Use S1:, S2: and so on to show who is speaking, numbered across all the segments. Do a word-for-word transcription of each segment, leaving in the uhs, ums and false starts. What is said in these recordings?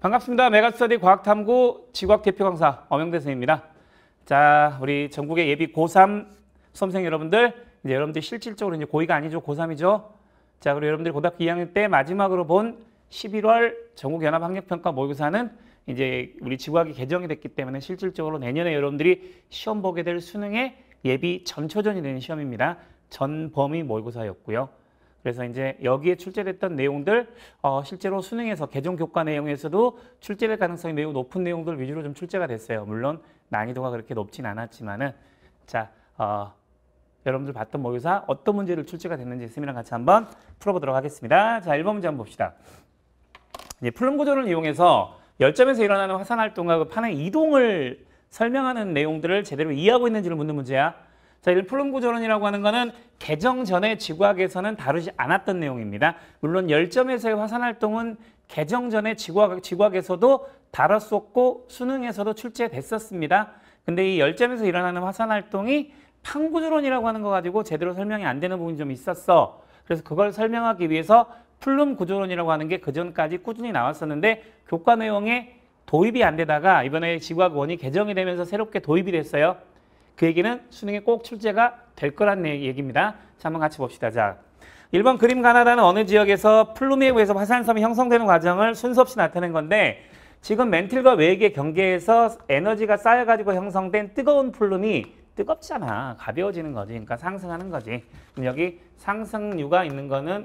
S1: 반갑습니다. 메가스터디 과학탐구 지구학 대표 강사 엄영대 선생님입니다. 자, 우리 전국의 예비 고삼 수험생 여러분들, 이제 여러분들 실질적으로 이제 고이가 아니죠, 고삼이죠. 자, 그리고 여러분들이 고등학교 이 학년 때 마지막으로 본 십일월 전국연합학력평가 모의고사는 이제 우리 지구학이 개정이 됐기 때문에 실질적으로 내년에 여러분들이 시험 보게 될 수능의 예비 전초전이 되는 시험입니다. 전범위 모의고사였고요. 그래서 이제 여기에 출제됐던 내용들, 어, 실제로 수능에서 개정 교과 내용에서도 출제될 가능성이 매우 높은 내용들 위주로 좀 출제가 됐어요. 물론 난이도가 그렇게 높진 않았지만은, 자, 어, 여러분들 봤던 모의고사 어떤 문제를 출제가 됐는지 쌤이랑 같이 한번 풀어보도록 하겠습니다. 자, 일 번 문제 한번 봅시다. 이제 플룸 구조를 이용해서 열점에서 일어나는 화산 활동과 그 판의 이동을 설명하는 내용들을 제대로 이해하고 있는지를 묻는 문제야. 자, 이 플룸 구조론이라고 하는 거는 개정 전에 지구학에서는 다루지 않았던 내용입니다. 물론 열점에서의 화산 활동은 개정 전에 지구학, 지구학에서도 다뤘었고 수능에서도 출제됐었습니다. 근데 이 열점에서 일어나는 화산 활동이 판 구조론이라고 하는 거 가지고 제대로 설명이 안 되는 부분이 좀 있었어. 그래서 그걸 설명하기 위해서 플룸 구조론이라고 하는 게 그전까지 꾸준히 나왔었는데 교과 내용에 도입이 안 되다가 이번에 지구학 원이 개정이 되면서 새롭게 도입이 됐어요. 그 얘기는 수능에 꼭 출제가 될 거란 얘기입니다. 자, 한번 같이 봅시다. 자, 일 번 그림 가나다는 어느 지역에서 플룸에 의해서 화산섬이 형성되는 과정을 순서 없이 나타낸 건데, 지금 멘틀과 외액의 경계에서 에너지가 쌓여가지고 형성된 뜨거운 플룸이 뜨겁잖아. 가벼워지는 거지. 그러니까 상승하는 거지. 그럼 여기 상승류가 있는 거는,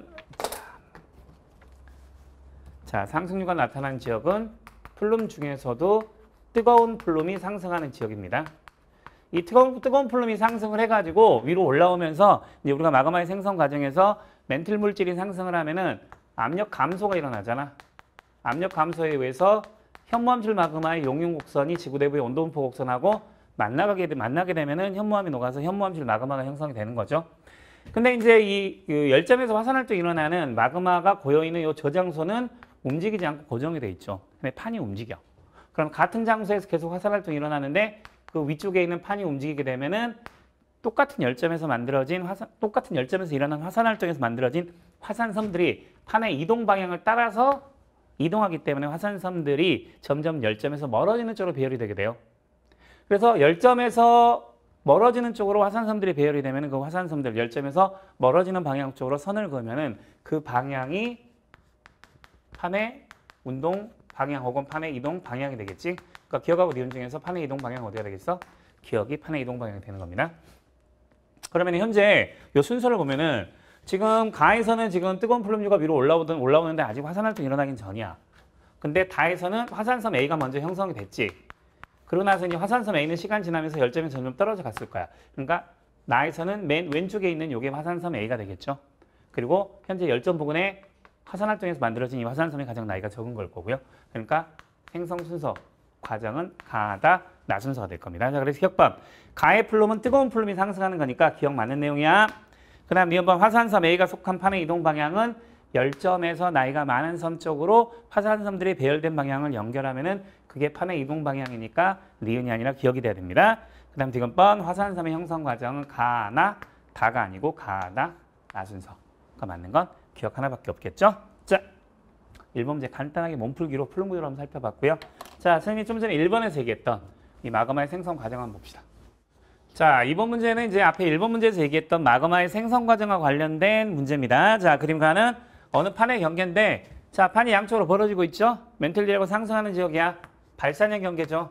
S1: 자, 상승류가 나타난 지역은 플룸 중에서도 뜨거운 플룸이 상승하는 지역입니다. 이 뜨거운, 뜨거운 플룸이 상승을 해가지고 위로 올라오면서 이제 우리가 마그마의 생성 과정에서 멘틀 물질이 상승을 하면은 압력 감소가 일어나잖아. 압력 감소에 의해서 현무암질 마그마의 용융 곡선이 지구 내부의 온도 분포 곡선하고 만나게, 만나게 되면은 현무암이 녹아서 현무암질 마그마가 형성이 되는 거죠. 근데 이제 이 그 열점에서 화산 활동이 일어나는 마그마가 고여있는 이 저장소는 움직이지 않고 고정이 돼 있죠. 근데 판이 움직여. 그럼 같은 장소에서 계속 화산 활동이 일어나는데 그 위쪽에 있는 판이 움직이게 되면은 똑같은 열점에서 만들어진 화산, 똑같은 열점에서 일어난 화산 활동에서 만들어진 화산섬들이 판의 이동 방향을 따라서 이동하기 때문에 화산섬들이 점점 열점에서 멀어지는 쪽으로 배열이 되게 돼요. 그래서 열점에서 멀어지는 쪽으로 화산섬들이 배열이 되면은 그 화산섬들 열점에서 멀어지는 방향 쪽으로 선을 그으면은 그 방향이 판의 운동 방향 혹은 판의 이동 방향이 되겠지. 그러니까 기억하고 니은 중에서 판의 이동 방향은 어디가 되겠어? 기억이 판의 이동 방향이 되는 겁니다. 그러면 현재 이 순서를 보면은 지금 가에서는 지금 뜨거운 플룸류가 위로 올라오든 올라오는데 아직 화산 활동이 일어나긴 전이야. 근데 다에서는 화산섬 A가 먼저 형성이 됐지. 그러고 나서 이제 화산섬 A는 시간 지나면서 열점이 점점 떨어져 갔을 거야. 그러니까 나에서는 맨 왼쪽에 있는 요게 화산섬 A가 되겠죠. 그리고 현재 열점 부근에 화산 활동에서 만들어진 이 화산섬이 가장 나이가 적은 걸 거고요. 그러니까 생성 순서 과정은 가다, 나 순서가 될 겁니다. 자, 그래서 기억법. 가의 플룸은 뜨거운 플룸이 상승하는 거니까 기억 맞는 내용이야. 그 다음 니은번 화산섬 A가 속한 판의 이동 방향은 열점에서 나이가 많은 섬 쪽으로 화산섬들이 배열된 방향을 연결하면은 그게 판의 이동 방향이니까 니은이 아니라 기억이 돼야 됩니다. 그 다음 디귿번 화산섬의 형성 과정은 가나, 다가 아니고 가다, 나 순서가 맞는 건 기억 하나밖에 없겠죠? 자, 일 번 문제 간단하게 몸풀기로 플룸 구조를 한번 살펴봤고요. 자, 선생님이 좀 전에 일 번에서 얘기했던 이 마그마의 생성 과정 한번 봅시다. 자, 이번 문제는 이제 앞에 일 번 문제에서 얘기했던 마그마의 생성 과정과 관련된 문제입니다. 자, 그림 가는 어느 판의 경계인데, 자, 판이 양쪽으로 벌어지고 있죠? 멘틀 지역으로 상승하는 지역이야. 발산형 경계죠.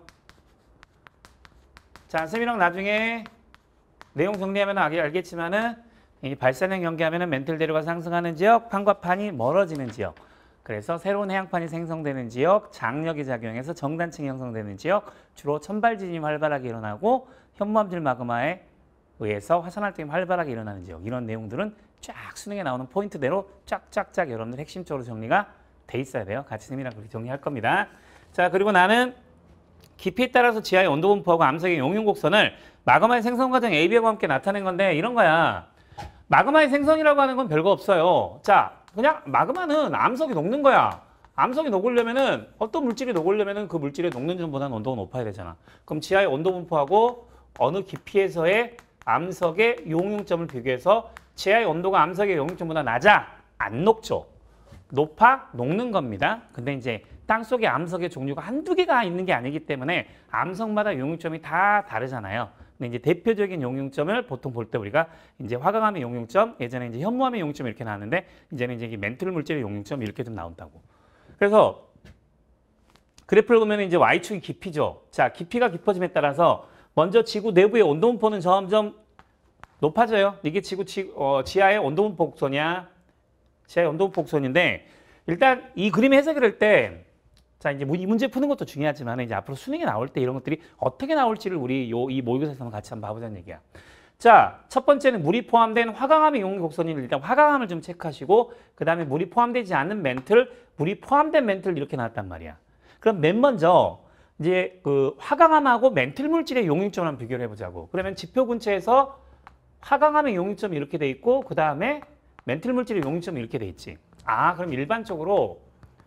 S1: 자, 쌤이랑 나중에 내용 정리하면 알겠지만은 이 발산형 경계하면은 멘틀 대류가 상승하는 지역, 판과 판이 멀어지는 지역. 그래서 새로운 해양판이 생성되는 지역, 장력이 작용해서 정단층이 형성되는 지역, 주로 천발진이 활발하게 일어나고 현무암질 마그마에 의해서 화산 활동이 활발하게 일어나는 지역. 이런 내용들은 쫙 수능에 나오는 포인트대로 쫙쫙쫙 여러분들 핵심적으로 정리가 돼 있어야 돼요. 같이 쌤이랑 그렇게 정리할 겁니다. 자, 그리고 나는 깊이에 따라서 지하의 온도 분포하고 암석의 용융 곡선을 마그마의 생성 과정 에이, 비하고 함께 나타낸 건데 이런 거야. 마그마의 생성이라고 하는 건 별거 없어요. 자, 그냥 마그마는 암석이 녹는 거야. 암석이 녹으려면은 어떤 물질이 녹으려면은 그 물질의 녹는 점보다는 온도가 높아야 되잖아. 그럼 지하의 온도 분포하고 어느 깊이에서의 암석의 용융점을 비교해서 지하의 온도가 암석의 용융점보다 낮아? 안 녹죠. 높아? 녹는 겁니다. 근데 이제 땅속에 암석의 종류가 한두 개가 있는 게 아니기 때문에 암석마다 용융점이 다 다르잖아요. 근데 이제 대표적인 용융점을 보통 볼 때 우리가 이제 화강암의 용융점, 예전에 이제 현무암의 용융점 이렇게 나왔는데 이제는 이제 멘틀 물질의 용융점 이렇게 좀 나온다고. 그래서 그래프를 보면 이제 Y축이 깊이죠. 자, 깊이가 깊어짐에 따라서 먼저 지구 내부의 온도 분포는 점점 높아져요. 이게 지구 지, 어, 지하의 온도 분포 곡선이야. 지하의 온도 분포 곡선인데 일단 이 그림 해석을 할 때 자, 이제 이 문제 푸는 것도 중요하지만 이제 앞으로 수능에 나올 때 이런 것들이 어떻게 나올지를 우리 요 이 모의고사에서 한번 같이 한번 봐보자는 얘기야. 자, 첫 번째는 물이 포함된 화강암의 용융 곡선을 일단 화강암을 좀 체크하시고 그 다음에 물이 포함되지 않는 멘틀, 물이 포함된 멘틀 이렇게 나왔단 말이야. 그럼 맨 먼저 이제 그 화강암하고 멘틀 물질의 용융점을 한번 비교를 해보자고. 그러면 지표 근처에서 화강암의 용융점이 이렇게 돼 있고 그 다음에 멘틀 물질의 용융점이 이렇게 돼 있지. 아, 그럼 일반적으로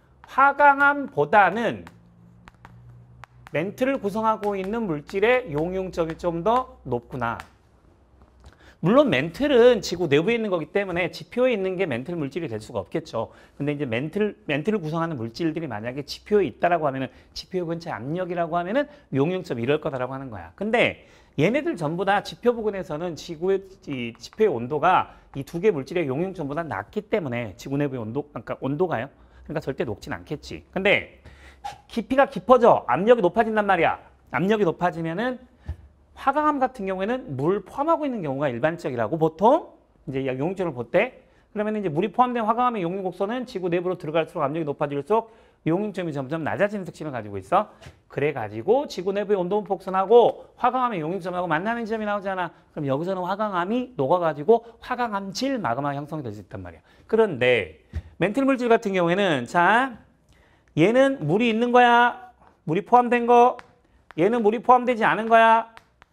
S1: 화강암보다는 멘틀을 구성하고 있는 물질의 용융점이 좀 더 높구나. 물론 멘틀은 지구 내부에 있는 거기 때문에 지표에 있는 게 멘틀 물질이 될 수가 없겠죠. 근데 이제 멘틀, 멘틀을 구성하는 물질들이 만약에 지표에 있다라고 하면은 지표 근처 압력이라고 하면은 용융점이 이럴 거다라고 하는 거야. 근데 얘네들 전부 다 지표 부근에서는 지구의 이 지표의 온도가 이 두 개 물질의 용융점보다 낮기 때문에 지구 내부의 온도, 그러니까 온도가요. 그러니까 절대 높진 않겠지. 근데 깊이가 깊어져 압력이 높아진단 말이야. 압력이 높아지면은 화강암 같은 경우에는 물 포함하고 있는 경우가 일반적이라고 보통 이제 용융점을 볼 때 그러면 이제 물이 포함된 화강암의 용융 곡선은 지구 내부로 들어갈수록 압력이 높아질수록 용융점이 점점 낮아지는 특징을 가지고 있어. 그래가지고 지구 내부의 온도 분포 곡선하고 화강암의 용융점하고 만나는 지점이 나오잖아. 그럼 여기서는 화강암이 녹아가지고 화강암질 마그마 형성이 될 수 있단 말이야. 그런데 멘틀 물질 같은 경우에는 자 얘는 물이 있는 거야. 물이 포함된 거. 얘는 물이 포함되지 않은 거야.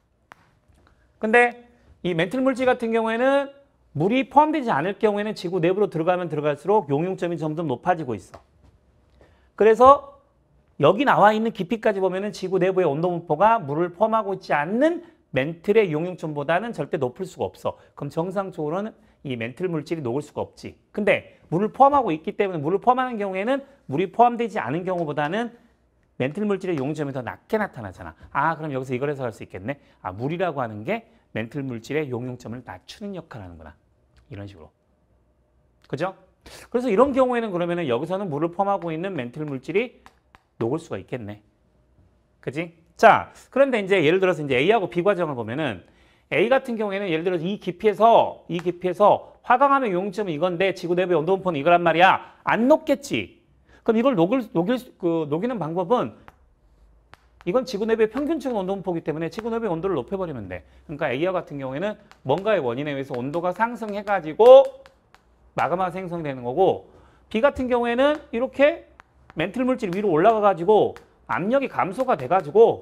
S1: 근데 이 멘틀 물질 같은 경우에는 물이 포함되지 않을 경우에는 지구 내부로 들어가면 들어갈수록 용융점이 점점 높아지고 있어. 그래서 여기 나와 있는 깊이까지 보면은 지구 내부의 온도 분포가 물을 포함하고 있지 않는 멘틀의 용융점보다는 절대 높을 수가 없어. 그럼 정상적으로는 이 멘틀 물질이 녹을 수가 없지. 근데 물을 포함하고 있기 때문에 물을 포함하는 경우에는 물이 포함되지 않은 경우보다는 멘틀 물질의 용융점이 더 낮게 나타나잖아. 아, 그럼 여기서 이걸 해석할 수 있겠네. 아, 물이라고 하는 게 멘틀 물질의 용융점을 낮추는 역할을 하는구나. 이런 식으로. 그죠? 그래서 이런 경우에는 그러면은 여기서는 물을 포함하고 있는 멘틀 물질이 녹을 수가 있겠네. 그지? 자, 그런데 이제 예를 들어서 이제 A하고 B 과정을 보면은 A 같은 경우에는 예를 들어서 이 깊이에서 이 깊이에서 화강암의 용융점은 이건데 지구 내부의 온도 분포는 이거란 말이야. 안 녹겠지. 그럼 이걸 녹을 녹일 그 녹이는 방법은 이건 지구 내부의 평균적인 온도 분포이기 때문에 지구 내부의 온도를 높여버리면 돼. 그러니까 A와 같은 경우에는 뭔가의 원인에 의해서 온도가 상승해가지고 마그마가 생성되는 거고 B 같은 경우에는 이렇게 멘틀 물질 위로 올라가가지고 압력이 감소가 돼가지고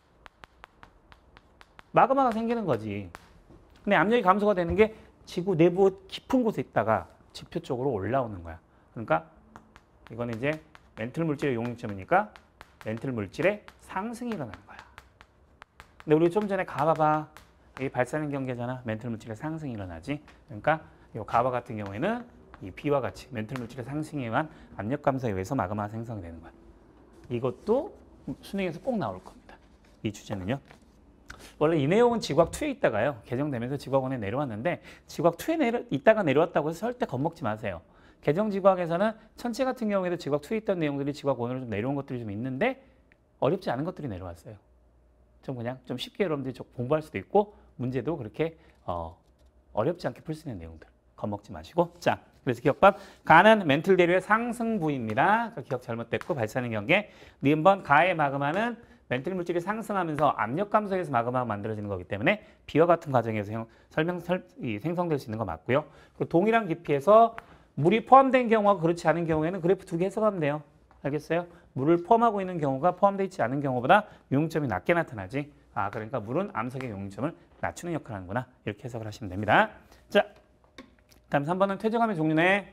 S1: 마그마가 생기는 거지. 근데 압력이 감소가 되는 게 지구 내부 깊은 곳에 있다가 지표 쪽으로 올라오는 거야. 그러니까 이거는 이제 멘틀 물질의 용융점이니까 멘틀 물질의 상승이 일어나는 거야. 근데 우리 좀 전에 가봐봐. 이 발산형 경계잖아. 멘틀 물질의 상승이 일어나지. 그러니까 이 가바 같은 경우에는 이 B와 같이 멘틀 물질의 상승에 의한 압력 감소에 의해서 마그마가 생성이 되는 거야. 이것도 수능에서 꼭 나올 겁니다. 이 주제는요. 원래 이 내용은 지구학 이에 있다가요. 개정되면서 지구학원에 내려왔는데 지구학 이에 내려, 있다가 내려왔다고 해서 절대 겁먹지 마세요. 개정지구학에서는 천체 같은 경우에도 지구학 이에 있던 내용들이 지구학 일으로 좀 내려온 것들이 좀 있는데 어렵지 않은 것들이 내려왔어요. 좀 그냥 좀 쉽게 여러분들이 좀 공부할 수도 있고 문제도 그렇게 어, 어렵지 않게 풀 수 있는 내용들. 겁먹지 마시고. 자, 그래서 기억밥 가는 멘틀 대류의 상승 부위입니다. 기억 잘못됐고 발산형 경계. 니은번 가의 마그마는 멘틀 물질이 상승하면서 압력 감소에서 마그마가 만들어지는 거기 때문에 B와 같은 과정에서 형, 설명 설, 이, 생성될 수 있는 거 맞고요. 그리고 동일한 깊이에서 물이 포함된 경우와 그렇지 않은 경우에는 그래프 두 개 해석하면 돼요. 알겠어요? 물을 포함하고 있는 경우가 포함되어 있지 않은 경우보다 용융점이 낮게 나타나지. 아, 그러니까 물은 암석의 용융점을 낮추는 역할을 하는구나. 이렇게 해석을 하시면 됩니다. 자, 다음 삼 번은 퇴적암의 종류네.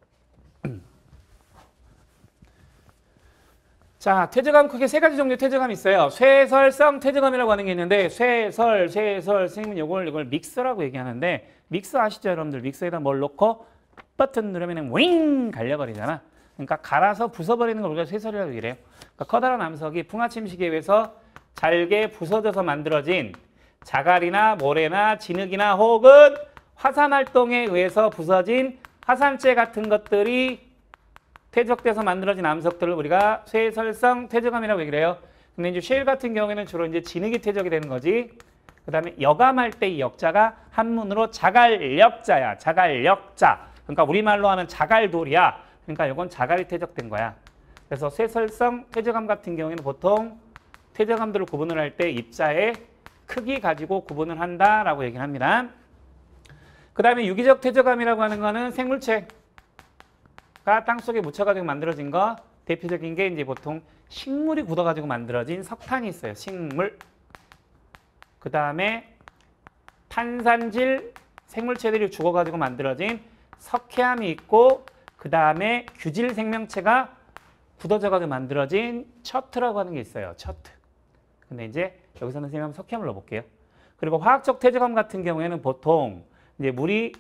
S1: 자, 퇴적암 크게 세 가지 종류의 퇴적암이 있어요. 쇠설성 퇴적암이라고 하는 게 있는데 쇠설, 쇠설, 선생님은 이걸 이걸 믹서라고 얘기하는데 믹서 아시죠, 여러분들? 믹서에다 뭘 넣고 버튼 누르면 윙 갈려버리잖아. 그러니까 갈아서 부숴버리는 걸 우리가 쇠설이라고 얘기해요. 그러니까 커다란 암석이 풍화침식에 의해서 잘게 부서져서 만들어진 자갈이나 모래나 진흙이나 혹은 화산활동에 의해서 부서진 화산재 같은 것들이 퇴적돼서 만들어진 암석들을 우리가 쇠설성 퇴적암이라고 얘기를 해요. 근데 이제 쉐일 같은 경우에는 주로 이제 진흙이 퇴적이 되는 거지. 그 다음에 여감할 때 이 역자가 한문으로 자갈역자야. 자갈역자. 그러니까 우리말로 하는 자갈돌이야. 그러니까 이건 자갈이 퇴적된 거야. 그래서 쇠설성 퇴적암 같은 경우에는 보통 퇴적암들을 구분을 할 때 입자의 크기 가지고 구분을 한다라고 얘기를 합니다. 그 다음에 유기적 퇴적암이라고 하는 거는 생물체가 땅속에 묻혀가지고 만들어진 거. 대표적인 게 이제 보통 식물이 굳어가지고 만들어진 석탄이 있어요. 식물. 그 다음에 탄산질 생물체들이 죽어가지고 만들어진 석회암이 있고, 그 다음에 규질 생명체가 굳어져가지고 만들어진 셔트라고 하는 게 있어요. 셔트. 근데 이제 여기서는 선생님 한번 석회암을 넣어볼게요. 그리고 화학적 퇴적암 같은 경우에는 보통 이제 물이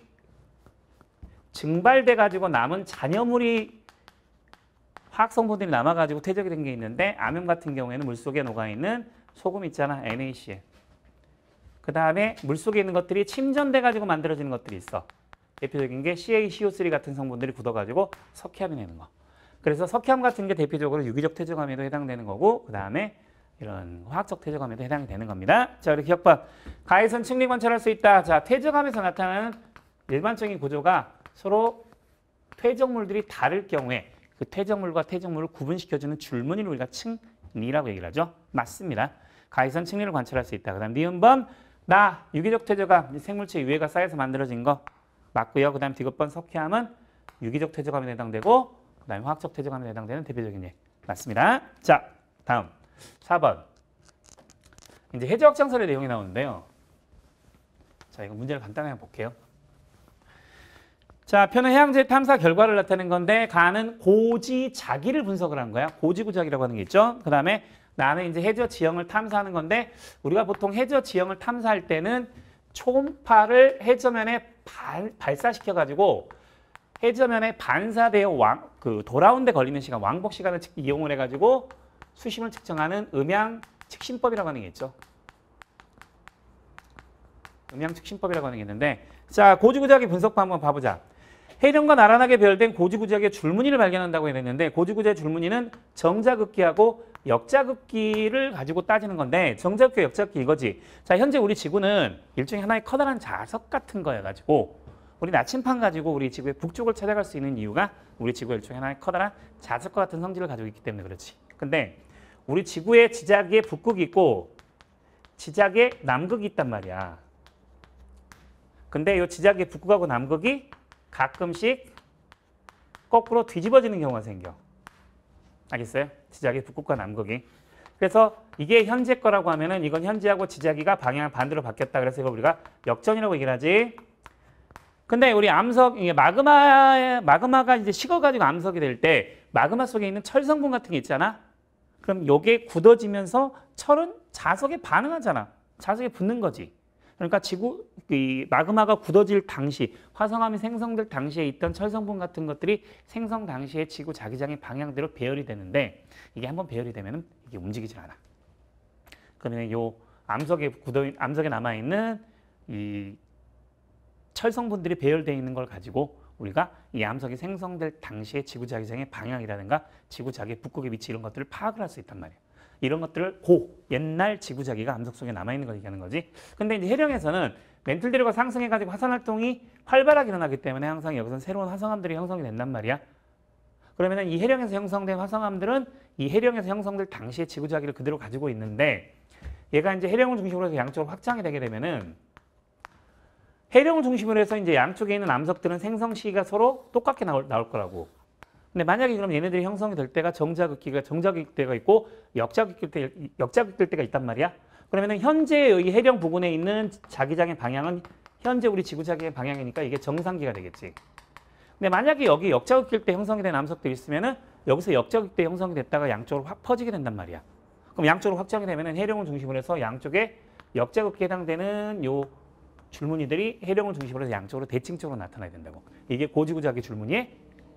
S1: 증발돼가지고 남은 잔여물이 화학 성분들이 남아가지고 퇴적이 된 게 있는데, 암염 같은 경우에는 물속에 녹아있는 소금 있잖아. 엔 에이 씨 엘. 그 다음에 물속에 있는 것들이 침전돼가지고 만들어지는 것들이 있어. 대표적인 게 씨 에이 씨 오 쓰리 같은 성분들이 굳어가지고 석회암이 되는 거. 그래서 석회암 같은 게 대표적으로 유기적 퇴적암에도 해당되는 거고, 그 다음에 이런 화학적 퇴적암에도 해당이 되는 겁니다. 자, 우리 기억봐. 가해선 측리 관찰할 수 있다. 자, 퇴적암에서 나타나는 일반적인 구조가 서로 퇴적물들이 다를 경우에 그 퇴적물과 퇴적물을 구분시켜주는 줄무늬를 우리가 층리라고 얘기를 하죠. 맞습니다. 가해선 층리를 관찰할 수 있다. 그 다음 니은번 나 유기적 퇴적암 생물체 유해가 쌓여서 만들어진 거 맞고요. 그 다음 디귿번 석회암은 유기적 퇴적암에 해당되고, 그 다음에 화학적 퇴적암에 해당되는 대표적인 예. 맞습니다. 자, 다음 사 번. 이제 해저 확장설의 내용이 나오는데요. 자, 이거 문제를 간단하게 볼게요. 자, 표는 해양제 탐사 결과를 나타낸 건데, 가는 고지자기를 분석을 한 거야. 고지구작이라고 하는 게 있죠. 그 다음에 나는 이제 해저 지형을 탐사하는 건데, 우리가 보통 해저 지형을 탐사할 때는 초음파를 해저면에 발, 발사시켜가지고 해저면에 반사되어 왕, 그 돌아온 데 걸리는 시간, 왕복 시간을 이용을 해가지고 수심을 측정하는 음양 측심법이라고 하는 게 있죠. 음양 측심법이라고 하는 게 있는데, 자, 고지구작의 분석법 한번 봐보자. 해령과 나란하게 배열된 고지구작의 줄무늬를 발견한다고 했는데, 고지구작의 줄무늬는 정자극기하고 역자극기를 가지고 따지는 건데, 정자극기, 역자극기 이거지. 자, 현재 우리 지구는 일종의 하나의 커다란 자석 같은 거여가지고, 우리 나침판 가지고 우리 지구의 북쪽을 찾아갈 수 있는 이유가 우리 지구가 일종의 하나의 커다란 자석과 같은 성질을 가지고 있기 때문에 그렇지. 근데 우리 지구의 지자기에 북극이 있고 지자기에 남극이 있단 말이야. 근데 이 지자기의 북극하고 남극이 가끔씩 거꾸로 뒤집어지는 경우가 생겨. 알겠어요? 지자기 북극과 남극이. 그래서 이게 현재 거라고 하면은 이건 현재하고 지자기가 방향을 반대로 바뀌었다. 그래서 이걸 우리가 역전이라고 얘기를 하지. 근데 우리 암석, 이게 마그마, 마그마가 이제 식어가지고 암석이 될 때 마그마 속에 있는 철 성분 같은 게 있잖아. 그럼 요게 굳어지면서 철은 자석에 반응하잖아. 자석에 붙는 거지. 그러니까 지구, 이 마그마가 굳어질 당시, 화성암이 생성될 당시에 있던 철 성분 같은 것들이 생성 당시에 지구 자기장의 방향대로 배열이 되는데, 이게 한번 배열이 되면은 이게 움직이질 않아. 그러면 요 암석에 굳어, 암석에 남아있는 이 철 성분들이 배열되어 있는 걸 가지고 우리가 이 암석이 생성될 당시에 지구 자기장의 방향이라든가 지구 자기의 북극의 위치 이런 것들을 파악을 할 수 있단 말이야. 이런 것들을 고 옛날 지구 자기가 암석 속에 남아 있는 걸 얘기하는 거지. 근데 이제 해령에서는 멘틀대로가 상승해가지고 화산 활동이 활발하게 일어나기 때문에 항상 여기서 새로운 화성암들이 형성이 된단 말이야. 그러면 이 해령에서 형성된 화성암들은 이 해령에서 형성될 당시의 지구 자기를 그대로 가지고 있는데, 얘가 이제 해령을 중심으로 해서 양쪽으로 확장이 되게 되면은 해령을 중심으로 해서 이제 양쪽에 있는 암석들은 생성 시기가 서로 똑같게 나올, 나올 거라고. 근데 만약에 그럼 얘네들이 형성이 될 때가 정자극기가 정자극 때가 있고 역자극 때 역자극 될 때가 있단 말이야. 그러면은 현재의 해령 부근에 있는 자기장의 방향은 현재 우리 지구 자기의 방향이니까 이게 정상기가 되겠지. 근데 만약에 여기 역자극일 때 형성이 된 암석들이 있으면은 여기서 역자극 때 형성이 됐다가 양쪽으로 확 퍼지게 된단 말이야. 그럼 양쪽으로 확장이 되면은 해령을 중심으로 해서 양쪽에 역자극기에 해당되는 요 줄무늬들이 해령을 중심으로 해서 양쪽으로 대칭적으로 나타나야 된다고. 이게 고지구작의 줄무늬의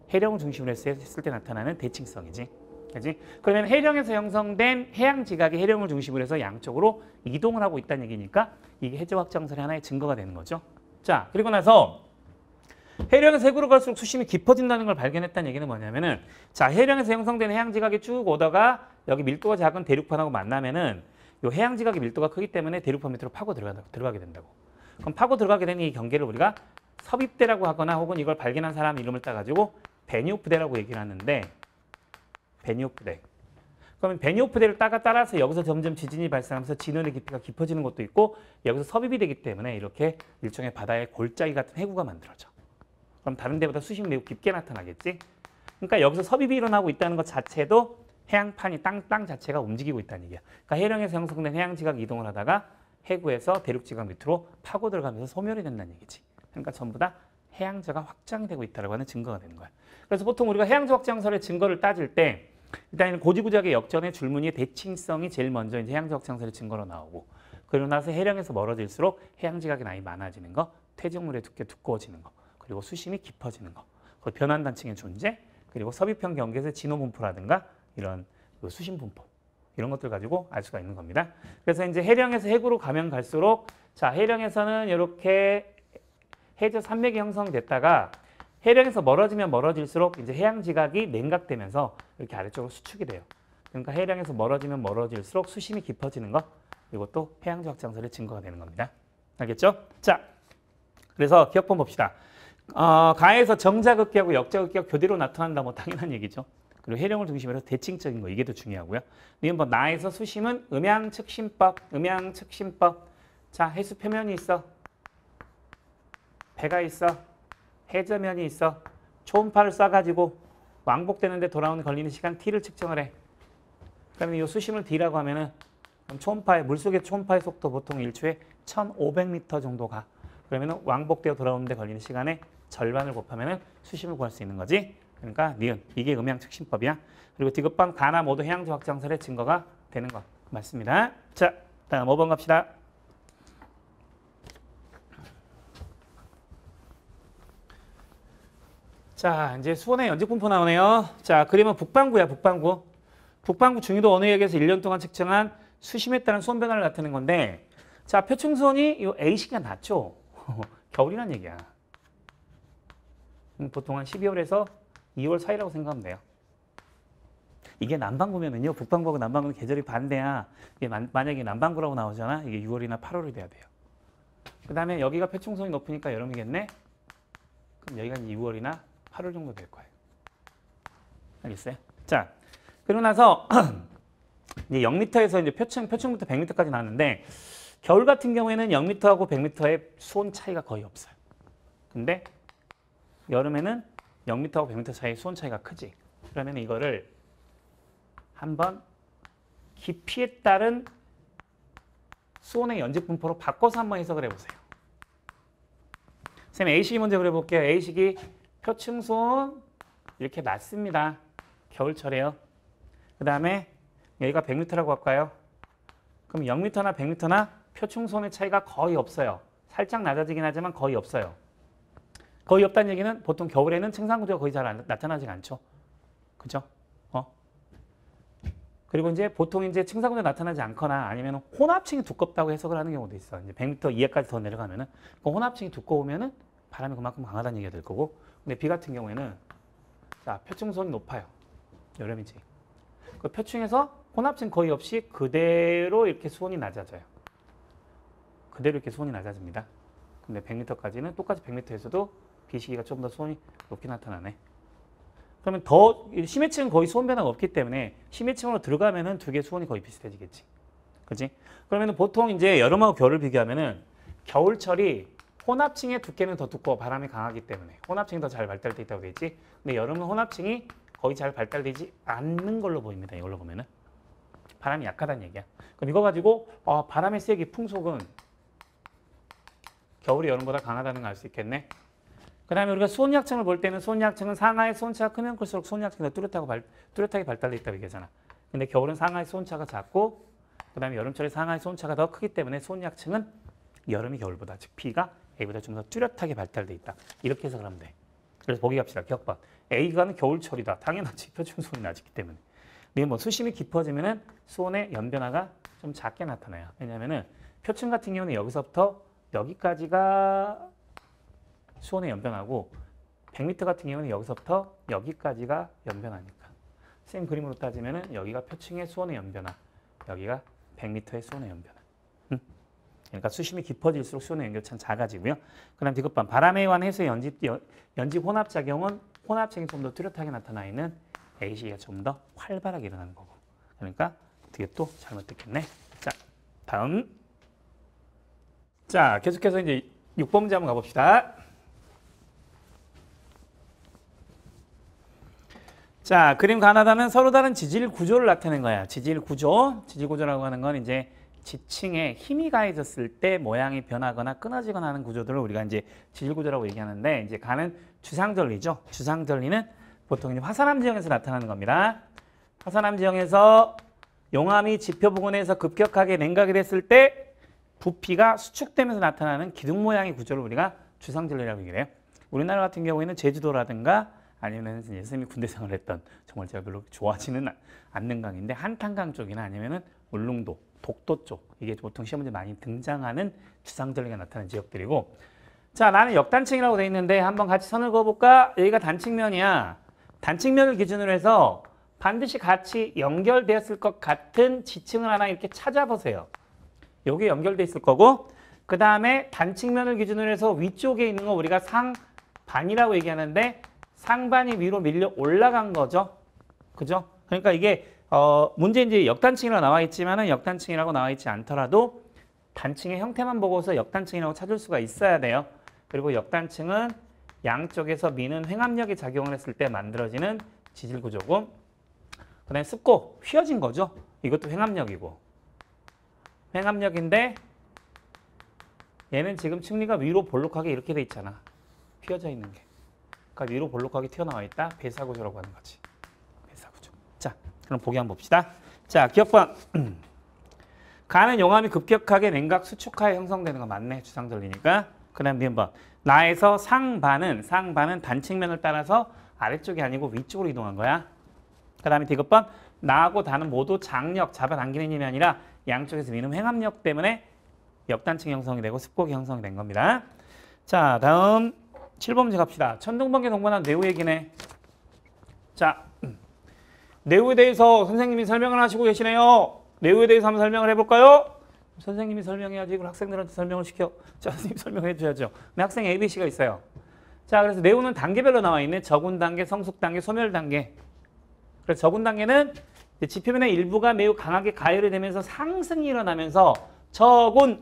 S1: 해령을 중심으로 했을 때 나타나는 대칭성이지. 그지? 그러면 해령에서 형성된 해양 지각이 해령을 중심으로 해서 양쪽으로 이동을 하고 있다는 얘기니까 이게 해저 확장설의 하나의 증거가 되는 거죠. 자, 그리고 나서 해령에서 해구로 갈수록 수심이 깊어진다는 걸 발견했다는 얘기는 뭐냐면은 자, 해령에서 형성된 해양 지각이 쭉 오다가 여기 밀도가 작은 대륙판하고 만나면은 요 해양 지각의 밀도가 크기 때문에 대륙판 밑으로 파고 들어가, 들어가게 된다고. 그럼 파고 들어가게 되는 이 경계를 우리가 섭입대라고 하거나 혹은 이걸 발견한 사람 이름을 따가지고 베니오프대라고 얘기를 하는데 베니오프대. 그러면 베니오프대를 따가 따라서 여기서 점점 지진이 발생하면서 진원의 깊이가 깊어지는 것도 있고 여기서 섭입이 되기 때문에 이렇게 일종의 바다의 골짜기 같은 해구가 만들어져. 그럼 다른 데보다 수심이 매우 깊게 나타나겠지? 그러니까 여기서 섭입이 일어나고 있다는 것 자체도 해양판이 땅, 땅 자체가 움직이고 있다는 얘기야. 그러니까 해령에서 형성된 해양지각 이동을 하다가 해구에서 대륙지각 밑으로 파고 들어가면서 소멸이 된다는 얘기지. 그러니까 전부 다 해양저가 확장이 되고 있다고 하는 증거가 되는 거야. 그래서 보통 우리가 해양저 확장설의 증거를 따질 때 일단 고지구작의 역전의 줄무늬의 대칭성이 제일 먼저 이제 해양저 확장설의 증거로 나오고 그러고 나서 해령에서 멀어질수록 해양지각이 나이 많아지는 거, 퇴적물의 두께 두꺼워지는 거, 그리고 수심이 깊어지는 거, 그리고 변환단층의 존재, 그리고 섭입형 경계에서 진호분포라든가 이런 수심 분포 이런 것들 가지고 알 수가 있는 겁니다. 그래서 이제 해령에서 해구로 가면 갈수록 자 해령에서는 이렇게 해저 산맥이 형성됐다가 해령에서 멀어지면 멀어질수록 이제 해양 지각이 냉각되면서 이렇게 아래쪽으로 수축이 돼요. 그러니까 해령에서 멀어지면 멀어질수록 수심이 깊어지는 거 이것도 해양저 확장설의 증거가 되는 겁니다. 알겠죠? 자, 그래서 기억본 봅시다. 어, 가에서 정자극기하고 역자극기가 교대로 나타난다 뭐 당연한 얘기죠. 그리고 해령을 중심으로 해서 대칭적인 거 이게 더 중요하고요. 뭐 나에서 수심은 음양측심법, 음양측심법. 자, 해수 표면이 있어. 배가 있어. 해저면이 있어. 초음파를 쏴가지고 왕복되는데 돌아오는 걸리는 시간 t를 측정을 해. 그러면 이 수심을 d라고 하면은 그럼 초음파의 물속의 초음파의 속도 보통 일 초에 천오백 미터 정도 가. 그러면은 왕복되어 돌아오는데 걸리는 시간의 절반을 곱하면은 수심을 구할 수 있는 거지. 그러니까 니은 이게 음양측심법이야. 그리고 디귿번 가나 모두 해양저 확장설의 증거가 되는 거 맞습니다. 자, 다음 오 번 갑시다. 자, 이제 수원의 연직분포 나오네요. 자, 그림은 북반구야, 북반구. 북반구 중위도 어느 역에서 일 년 동안 측정한 수심에 따른 수온 변화를 나타내는 건데 자, 표층수온이 이 A시가 낮죠. 겨울이란 얘기야. 보통 한 십이월에서 이월 사이라고 생각하면 돼요. 이게 남반구면은요, 북반구하고 남반구는 계절이 반대야. 이게 만, 만약에 남반구라고 나오잖아. 이게 유월이나 팔월이 돼야 돼요. 그 다음에 여기가 표층수온이 높으니까 여름이겠네. 그럼 여기가 이월이나 팔월 정도 될 거예요. 알겠어요? 자, 그러고 나서 이제 영 미터에서 이제 표층, 표층부터 백 미터까지 나왔는데 겨울 같은 경우에는 영 미터하고 백 미터의 수온 차이가 거의 없어요. 근데 여름에는 영 미터하고 백 미터 차이 수온 차이가 크지. 그러면 이거를 한번 깊이에 따른 수온의 연직 분포로 바꿔서 한번 해석을 해보세요. 선생님 A식이 먼저 그려볼게요. A식이 표층 수온 이렇게 낮습니다. 겨울철에요. 그 다음에 여기가 백 미터라고 할까요? 그럼 영 미터나 백 미터나 표층 수온의 차이가 거의 없어요. 살짝 낮아지긴 하지만 거의 없어요. 거의 없다는 얘기는 보통 겨울에는 층상구조가 거의 잘 안, 나타나지 않죠. 그죠? 어? 그리고 이제 보통 이제 층상구조가 나타나지 않거나 아니면 혼합층이 두껍다고 해석을 하는 경우도 있어. 이제 백 미터 이하까지 더 내려가면은 그 혼합층이 두꺼우면은 바람이 그만큼 강하다는 얘기가 될 거고. 근데 비 같은 경우에는 자, 표층 수온이 높아요. 여름이지. 그 표층에서 혼합층 거의 없이 그대로 이렇게 수온이 낮아져요. 그대로 이렇게 수온이 낮아집니다. 근데 백 미터까지는 똑같이 백 미터에서도 비 시기가 좀 더 수온이 높게 나타나네. 그러면 더 심해층은 거의 수온 변화가 없기 때문에 심해층으로 들어가면은 두 개 수온이 거의 비슷해지겠지. 그지? 그러면은 보통 이제 여름하고 겨울을 비교하면은 겨울철이 혼합층의 두께는 더 두꺼워. 바람이 강하기 때문에 혼합층이 더 잘 발달돼 있다고 돼 있지. 근데 여름은 혼합층이 거의 잘 발달되지 않는 걸로 보입니다. 이걸로 보면은 바람이 약하다는 얘기야. 그럼 이거 가지고 어, 바람의 세기 풍속은 겨울이 여름보다 강하다는 걸 알 수 있겠네. 그 다음에 우리가 수온약층을 볼 때는 수온약층은 상하의 수온차가 크면 클수록 수온약층이 더 뚜렷하고 발, 뚜렷하게 발달돼 있다고 얘기하잖아. 근데 겨울은 상하의 수온차가 작고 그 다음에 여름철에 상하의 수온차가 더 크기 때문에 수온약층은 여름이 겨울보다, 즉 B가 A보다 좀 더 뚜렷하게 발달돼 있다. 이렇게 해석을 하면 돼. 그래서 보기 갑시다. 기억봐. A가는 겨울철이다. 당연하지. 표층 수온이 낮기 때문에. 근데 뭐 수심이 깊어지면은 수온의 연변화가 좀 작게 나타나요. 왜냐하면은 표층 같은 경우는 여기서부터 여기까지가 수온의 연변화고 백 미터 같은 경우는 여기서부터 여기까지가 연변화니까. 생 그림으로 따지면은 여기가 표층의 수온의 연변화, 여기가 백 미터의 수온의 연변화. 응? 그러니까 수심이 깊어질수록 수온의 연결차는 작아지고요. 그다음 디귿반 바람에 의한 해수의 연집, 연집 혼합 작용은 혼합층이 좀 더 뚜렷하게 나타나 있는 에이씨가 좀 더 활발하게 일어나는 거고. 그러니까 어떻게 또 잘못 듣겠네. 자, 다음. 자, 계속해서 이제 육 번 문제 한번 가봅시다. 자, 그림 가나다는 서로 다른 지질 구조를 나타내는 거야. 지질 구조. 지질 구조라고 하는 건 이제 지층에 힘이 가해졌을 때 모양이 변하거나 끊어지거나 하는 구조들을 우리가 이제 지질 구조라고 얘기하는데, 이제 가는 주상절리죠. 주상절리는 보통 이제 화산암 지형에서 나타나는 겁니다. 화산암 지형에서 용암이 지표 부근에서 급격하게 냉각이 됐을 때 부피가 수축되면서 나타나는 기둥 모양의 구조를 우리가 주상절리라고 얘기해요. 우리나라 같은 경우에는 제주도라든가 아니면 예수님이 군대 생활을 했던 정말 제가 별로 좋아하지는 않는 강인데 한탄강 쪽이나 아니면은 울릉도, 독도 쪽, 이게 보통 시험 문제 많이 등장하는 주상절리가 나타나는 지역들이고, 자, 나는 역단층이라고 돼 있는데 한번 같이 선을 그어볼까? 여기가 단층면이야. 단층면을 기준으로 해서 반드시 같이 연결되었을 것 같은 지층을 하나 이렇게 찾아보세요. 여기 연결돼 있을 거고, 그 다음에 단층면을 기준으로 해서 위쪽에 있는 거 우리가 상반이라고 얘기하는데 상반이 위로 밀려 올라간 거죠. 그죠? 그러니까 이게 어 문제 이제 역단층이라고 나와 있지만은 역단층이라고 나와 있지 않더라도 단층의 형태만 보고서 역단층이라고 찾을 수가 있어야 돼요. 그리고 역단층은 양쪽에서 미는 횡압력이 작용을 했을 때 만들어지는 지질 구조고, 그다음에 습고 휘어진 거죠. 이것도 횡압력이고. 횡압력인데 얘는 지금 층리가 위로 볼록하게 이렇게 돼 있잖아. 휘어져 있는 게. 그러니까 위로 볼록하게 튀어나와 있다. 배사구조라고 하는 거지. 배사구조. 자, 그럼 보기 한번 봅시다. 자, 기억방. 가는 용암이 급격하게 냉각 수축하에 형성되는 거 맞네. 주상절리니까. 그 다음 몇 번. 나에서 상반은 상반은 단층면을 따라서 아래쪽이 아니고 위쪽으로 이동한 거야. 그 다음에 디귿번. 나하고 다는 모두 장력, 잡아당기는 힘이 아니라 양쪽에서 미는 횡압력 때문에 역단층 형성이 되고 습곡이 형성이 된 겁니다. 자, 다음 칠 번 문제 갑시다. 천둥번개 동반한 뇌우 얘기네. 자, 뇌우에 대해서 선생님이 설명을 하시고 계시네요. 뇌우에 대해서 한번 설명을 해볼까요? 선생님이 설명해야지. 이걸 학생들한테 설명을 시켜. 자, 선생님 설명해 줘야죠. 근데 학생 에이비씨가 있어요. 자, 그래서 뇌우는 단계별로 나와 있네. 저군 단계, 성숙 단계, 소멸 단계. 그래서 저군 단계는 지표면의 일부가 매우 강하게 가열이 되면서 상승이 일어나면서 저군,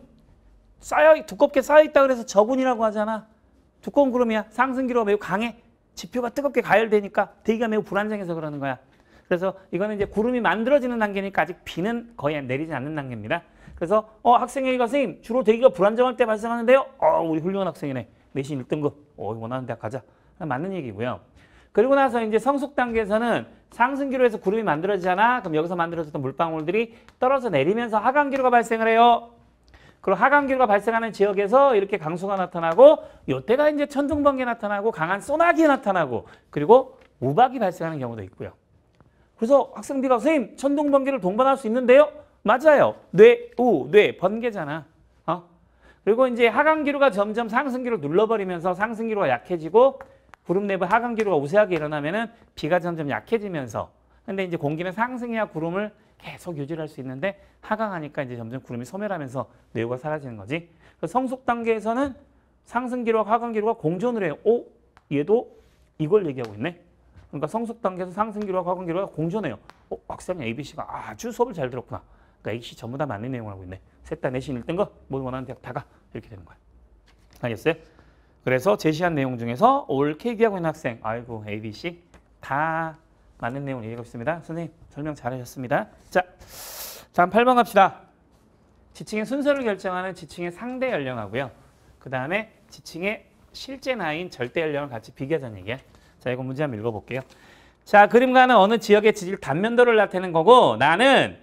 S1: 쌓여, 두껍게 쌓여있다 그래서 저군이라고 하잖아. 두꺼운 구름이야. 상승기로가 매우 강해. 지표가 뜨겁게 가열되니까 대기가 매우 불안정해서 그러는 거야. 그래서 이거는 이제 구름이 만들어지는 단계니까 아직 비는 거의 내리지 않는 단계입니다. 그래서 어 학생 A가 선생님 주로 대기가 불안정할 때 발생하는데요. 어 우리 훌륭한 학생이네. 내신 일 등급. 어 원하는 대학 가자. 맞는 얘기고요. 그리고 나서 이제 성숙 단계에서는 상승기로에서 구름이 만들어지잖아. 그럼 여기서 만들어졌던 물방울들이 떨어져 내리면서 하강기로가 발생을 해요. 그리고 하강기로가 발생하는 지역에서 이렇게 강수가 나타나고, 이때가 이제 천둥번개 나타나고 강한 소나기 나타나고, 그리고 우박이 발생하는 경우도 있고요. 그래서 학생 B가 선생님 천둥번개를 동반할 수 있는데요? 맞아요. 뇌, 우, 뇌, 번개잖아. 어? 그리고 이제 하강기로가 점점 상승기로 눌러버리면서 상승기로가 약해지고 구름 내부 하강기로가 우세하게 일어나면은 비가 점점 약해지면서, 근데 이제 공기는 상승해야 구름을 계속 유지할 수 있는데 하강하니까 이제 점점 구름이 소멸하면서 뇌우가 사라지는 거지. 성숙 단계에서는 상승기로와 하강기로가 공존을 해요. 오, 얘도 이걸 얘기하고 있네. 그러니까 성숙 단계에서 상승기로와 하강기로가 공존해요. 어, 학생 에이비씨가 아주 수업을 잘 들었구나. 그러니까 에이씨 전부 다 맞는 내용을 하고 있네. 셋 다 내신 일 등급, 모두 원하는 대학 다 가. 이렇게 되는 거야. 알겠어요? 그래서 제시한 내용 중에서 올 케이비하고 있는 학생, 아이고 에이비씨 다 맞는 내용을 얘기하고 있습니다. 선생님 설명 잘하셨습니다. 자, 다음 팔 번 갑시다. 지층의 순서를 결정하는 지층의 상대 연령하고요. 그 다음에 지층의 실제 나이인 절대 연령을 같이 비교하자는 얘기야. 자, 이거 문제 한번 읽어볼게요. 자, 그림과는 어느 지역의 지질 단면도를 나타내는 거고, 나는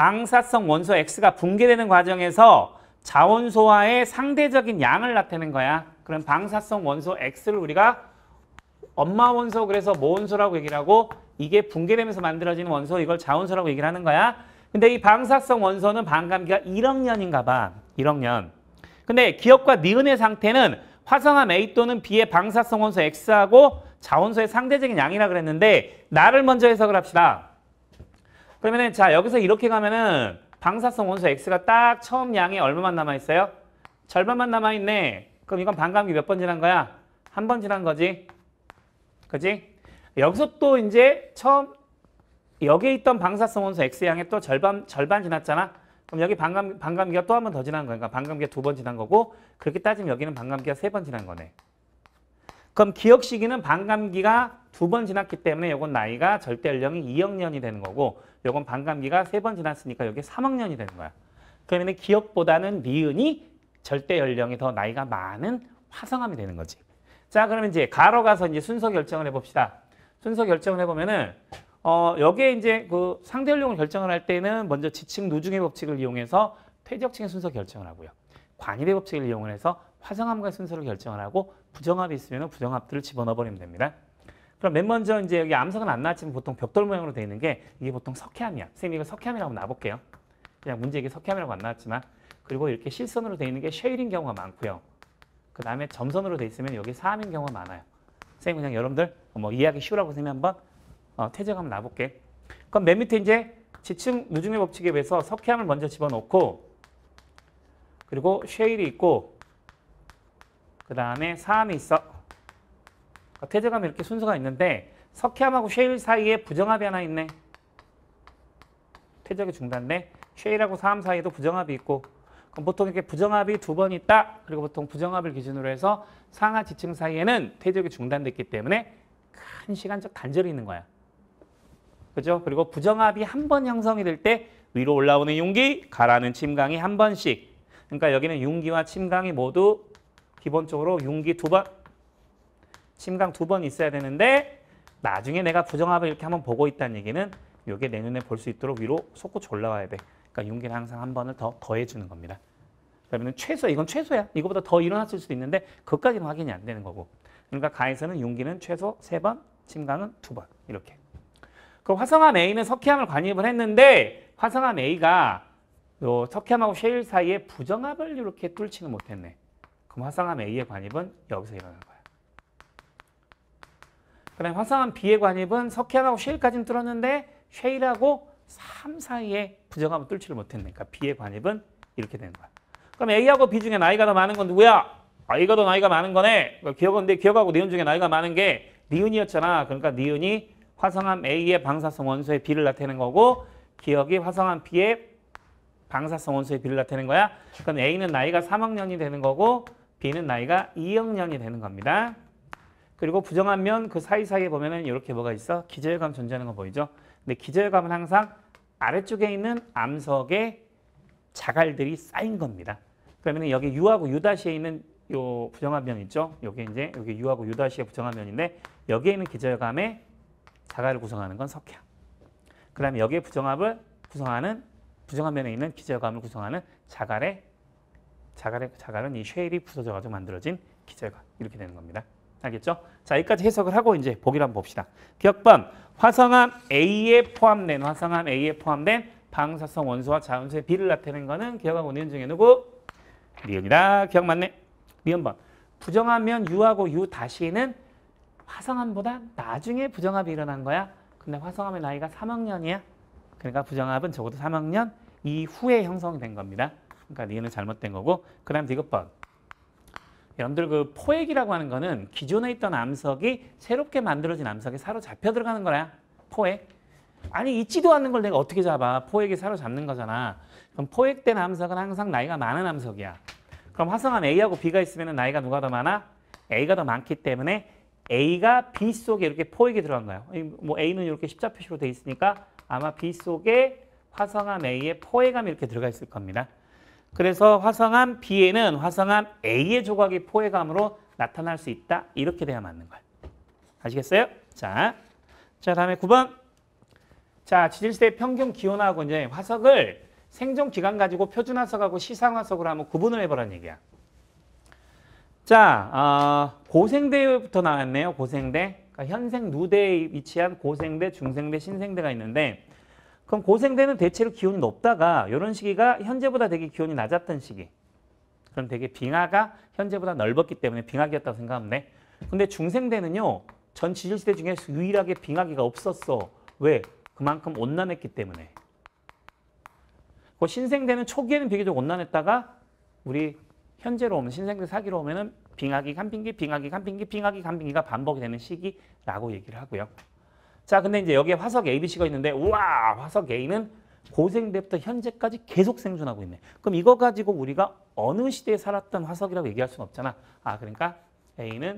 S1: 방사성 원소 X가 붕괴되는 과정에서 자원 소화의 상대적인 양을 나타내는 거야. 그럼 방사성 원소 X를 우리가 엄마 원소 그래서 모원소라고 얘기를 하고 이게 붕괴되면서 만들어지는 원소 이걸 자원소라고 얘기를 하는 거야. 근데 이 방사성 원소는 반감기가 일억 년인가 봐. 일억 년. 근데 기억과 니은의 상태는 화성암 A 또는 B의 방사성 원소 X하고 자원소의 상대적인 양이라 그랬는데 나를 먼저 해석을 합시다. 그러면은 자 여기서 이렇게 가면은 방사성 원소 X가 딱 처음 양이 얼마만 남아있어요? 절반만 남아있네. 그럼 이건 반감기 몇 번 지난 거야? 한 번 지난 거지. 그지? 여기서 또 이제 처음 여기에 있던 방사성 원소 X 양의 또 절반, 절반 지났잖아. 그럼 여기 반감, 반감기가 또 한 번 더 지난 거니까 반감기가 두 번 지난 거고 그렇게 따지면 여기는 반감기가 세 번 지난 거네. 그럼 기억 시기는 반감기가 두 번 지났기 때문에 요건 나이가 절대 연령이 이억 년이 되는 거고 요건 반감기가 세 번 지났으니까 여기 삼억 년이 되는 거야. 그러면 기억보다는 니은이 절대 연령이 더 나이가 많은 화성암이 되는 거지. 자, 그러면 이제 가로 가서 이제 순서 결정을 해봅시다. 순서 결정을 해보면은 어, 여기에 이제 그 상대 연령을 결정을 할 때는 먼저 지층 누중의 법칙을 이용해서 퇴적층의 순서 결정을 하고요. 관입의 법칙을 이용해서 화성암과의 순서를 결정을 하고 부정합이 있으면 부정합들을 집어넣어 버리면 됩니다. 그럼 맨 먼저 이제 여기 암석은 안 나왔지만 보통 벽돌 모양으로 되어 있는 게 이게 보통 석회암이야. 선생님 이거 석회암이라고 놔볼게요. 그냥 문제 이게 석회암이라고 안 나왔지만 그리고 이렇게 실선으로 되어 있는 게 쉐일인 경우가 많고요. 그 다음에 점선으로 되어 있으면 여기 사암인 경우가 많아요. 선생님 그냥 여러분들 뭐 이해하기 쉬우라고 선생님 한번 어, 퇴적 한번 놔볼게. 그럼 맨 밑에 이제 지층 누중의 법칙에 의해서 석회암을 먼저 집어넣고 그리고 쉐일이 있고 그 다음에 사암이 있어. 퇴적하면 이렇게 순서가 있는데 석회암하고 쉐일 사이에 부정합이 하나 있네. 퇴적이 중단돼. 쉐일하고 사암 사이에도 부정합이 있고 그럼 보통 이렇게 부정합이 두 번 있다. 그리고 보통 부정합을 기준으로 해서 상하 지층 사이에는 퇴적이 중단됐기 때문에 큰 시간적 단절이 있는 거야. 그죠? 그리고 부정합이 한 번 형성이 될 때 위로 올라오는 융기, 가라앉는 침강이 한 번씩. 그러니까 여기는 융기와 침강이 모두 기본적으로 융기 두 번, 침강 두 번 있어야 되는데 나중에 내가 부정합을 이렇게 한번 보고 있다는 얘기는 이게 내 눈에 볼 수 있도록 위로 솟구쳐 올라와야 돼. 그러니까 융기는 항상 한 번을 더 더해주는 겁니다. 그러면 최소, 이건 최소야. 이거보다 더 일어났을 수도 있는데 그것까지는 확인이 안 되는 거고. 그러니까 가에서는 융기는 최소 세 번, 침강은 두 번 이렇게. 그 화성암 A는 석회암을 관입을 했는데 화성암 A가 요 석회암하고 쉐일 사이에 부정합을 이렇게 뚫지는 못했네. 그럼 화성암 A의 관입은 여기서 일어난 거야. 그다음에 화성암 B의 관입은 석회암하고 쉐일까지는 뚫었는데 쉐일하고 삼 사이에 부정합을 뚫지를 못했네. 그러니까 B의 관입은 이렇게 되는 거야. 그럼 A하고 B 중에 나이가 더 많은 건 누구야? A가 더 나이가 많은 거네. 기억은 기억하고 니은 중에 나이가 많은 게 니은이었잖아. 그러니까 니은이 화성암 A의 방사성 원소의 B를 나타내는 거고 기억이 화성암 B의 방사성 원소의 B를 나타내는 거야. 그럼 A는 나이가 삼억 년이 되는 거고 B는 나이가 이억 년이 되는 겁니다. 그리고 부정하면 그 사이사이에 보면은 이렇게 뭐가 있어? 기저혈감 존재하는 거 보이죠? 근데 기저혈감은 항상 아래쪽에 있는 암석에 자갈들이 쌓인 겁니다. 그러면 여기 U하고 U-에 있는 요 부정합면 있죠? 여기 이제 여기 U하고 U-의 부정합면인데 여기에 있는 기저혈감에 자갈을 구성하는 건 석회암. 그 다음에 여기에 부정합을 구성하는 부정합면에 있는 기저혈감을 구성하는 자갈의 자갈의 자갈은 이 쉐일이 부서져 가지고 만들어진 기저혈감 이렇게 되는 겁니다. 알겠죠? 자, 여기까지 해석을 하고 이제 보기를 한번 봅시다. 기억번 화성암 A에 포함된 화성암 A에 포함된 방사성 원소와 자원소의 B를 나타내는 거는 기억하고 니은 중에 누구? 니은이다. 기억 맞네. 니은번 부정하면 U하고 U-는 화성암보다 나중에 부정합이 일어난 거야. 근데 화성암의 나이가 삼억 년이야. 그러니까 부정합은 적어도 삼억 년 이후에 형성된 겁니다. 그러니까 니은은 잘못된 거고. 그 다음 디귿번. 여러분들 그 포획이라고 하는 거는 기존에 있던 암석이 새롭게 만들어진 암석에 사로잡혀 들어가는 거야. 포획. 아니 있지도 않는 걸 내가 어떻게 잡아. 포획이 사로잡는 거잖아. 그럼 포획된 암석은 항상 나이가 많은 암석이야. 그럼 화성암 A하고 B가 있으면 나이가 누가 더 많아? A가 더 많기 때문에 A가 B 속에 이렇게 포획이 들어간 거예요. 뭐 A는 이렇게 십자 표시로 돼 있으니까 아마 B 속에 화성암 A의 포획암이 이렇게 들어가 있을 겁니다. 그래서 화성암 B에는 화성암 A의 조각이 포획암으로 나타날 수 있다. 이렇게 돼야 맞는 거야. 아시겠어요? 자, 자 다음에 구 번. 자, 지질시대 평균 기온하고 이제 화석을 생존 기간 가지고 표준화석하고 시상화석으로 하면 구분을 해보라는 얘기야. 자, 어, 고생대부터 나왔네요. 고생대. 그러니까 현생 누대에 위치한 고생대, 중생대, 신생대가 있는데 그럼 고생대는 대체로 기온이 높다가 이런 시기가 현재보다 되게 기온이 낮았던 시기. 그럼 되게 빙하가 현재보다 넓었기 때문에 빙하기였다고 생각하면 돼. 근데 중생대는요. 전 지질시대 중에 유일하게 빙하기가 없었어. 왜? 그만큼 온난했기 때문에. 그 신생대는 초기에는 비교적 온난했다가 우리 현재로 오면 신생대 사기로 오면은 빙하기, 간빙기, 빙하기, 간빙기, 빙하기, 간빙기가 반복이 되는 시기라고 얘기를 하고요. 자, 근데 이제 여기에 화석 A, B, C가 있는데 우와, 화석 A는 고생대부터 현재까지 계속 생존하고 있네. 그럼 이거 가지고 우리가 어느 시대에 살았던 화석이라고 얘기할 수는 없잖아. 아, 그러니까 A는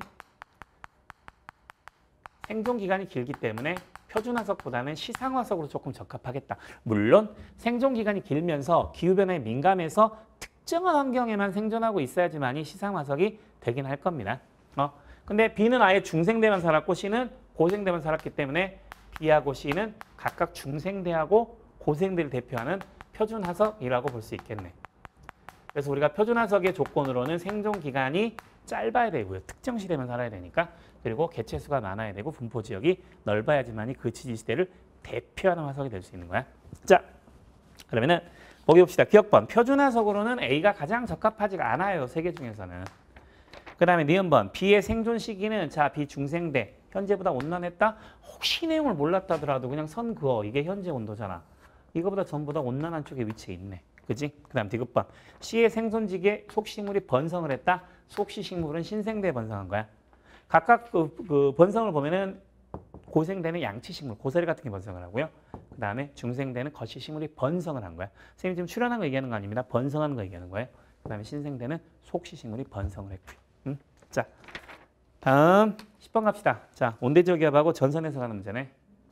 S1: 생존 기간이 길기 때문에 표준화석보다는 시상화석으로 조금 적합하겠다. 물론 생존 기간이 길면서 기후변화에 민감해서 특정한 환경에만 생존하고 있어야지만이 시상화석이 되긴 할 겁니다. 어? 근데 B는 아예 중생대만 살았고 C는 고생대만 살았기 때문에 B하고 C는 각각 중생대하고 고생대를 대표하는 표준화석이라고 볼 수 있겠네. 그래서 우리가 표준화석의 조건으로는 생존 기간이 짧아야 되고요. 특정 시대만 살아야 되니까. 그리고 개체수가 많아야 되고 분포 지역이 넓어야지만이 그 지지시대를 대표하는 화석이 될 수 있는 거야. 자, 그러면은 보기 봅시다. 기억번. 표준화석으로는 A가 가장 적합하지가 않아요. 세 개 중에서는. 그 다음에 니은번. B의 생존 시기는 자 B 중생대. 현재보다 온난했다? 혹시 내용을 몰랐다더라도 그냥 선 그어. 이게 현재 온도잖아. 이거보다 전보다 온난한 쪽에 위치해 있네. 그지? 그 다음 디귿번. C의 생존지기에 속식물이 번성을 했다? 속시식물은 신생대에 번성한 거야. 각각 그, 그 번성을 보면은 고생대는 양치식물, 고사리 같은 게 번성을 하고요. 그 다음에 중생대는 거시식물이 번성을 한 거야. 선생님 지금 출현한 거 얘기하는 거 아닙니다. 번성하는 거 얘기하는 거예요. 그 다음에 신생대는 속시식물이 번성을 했고요. 음? 자, 다음 십 번 갑시다. 자, 온대저기압하고 전선에서 가는 문제네.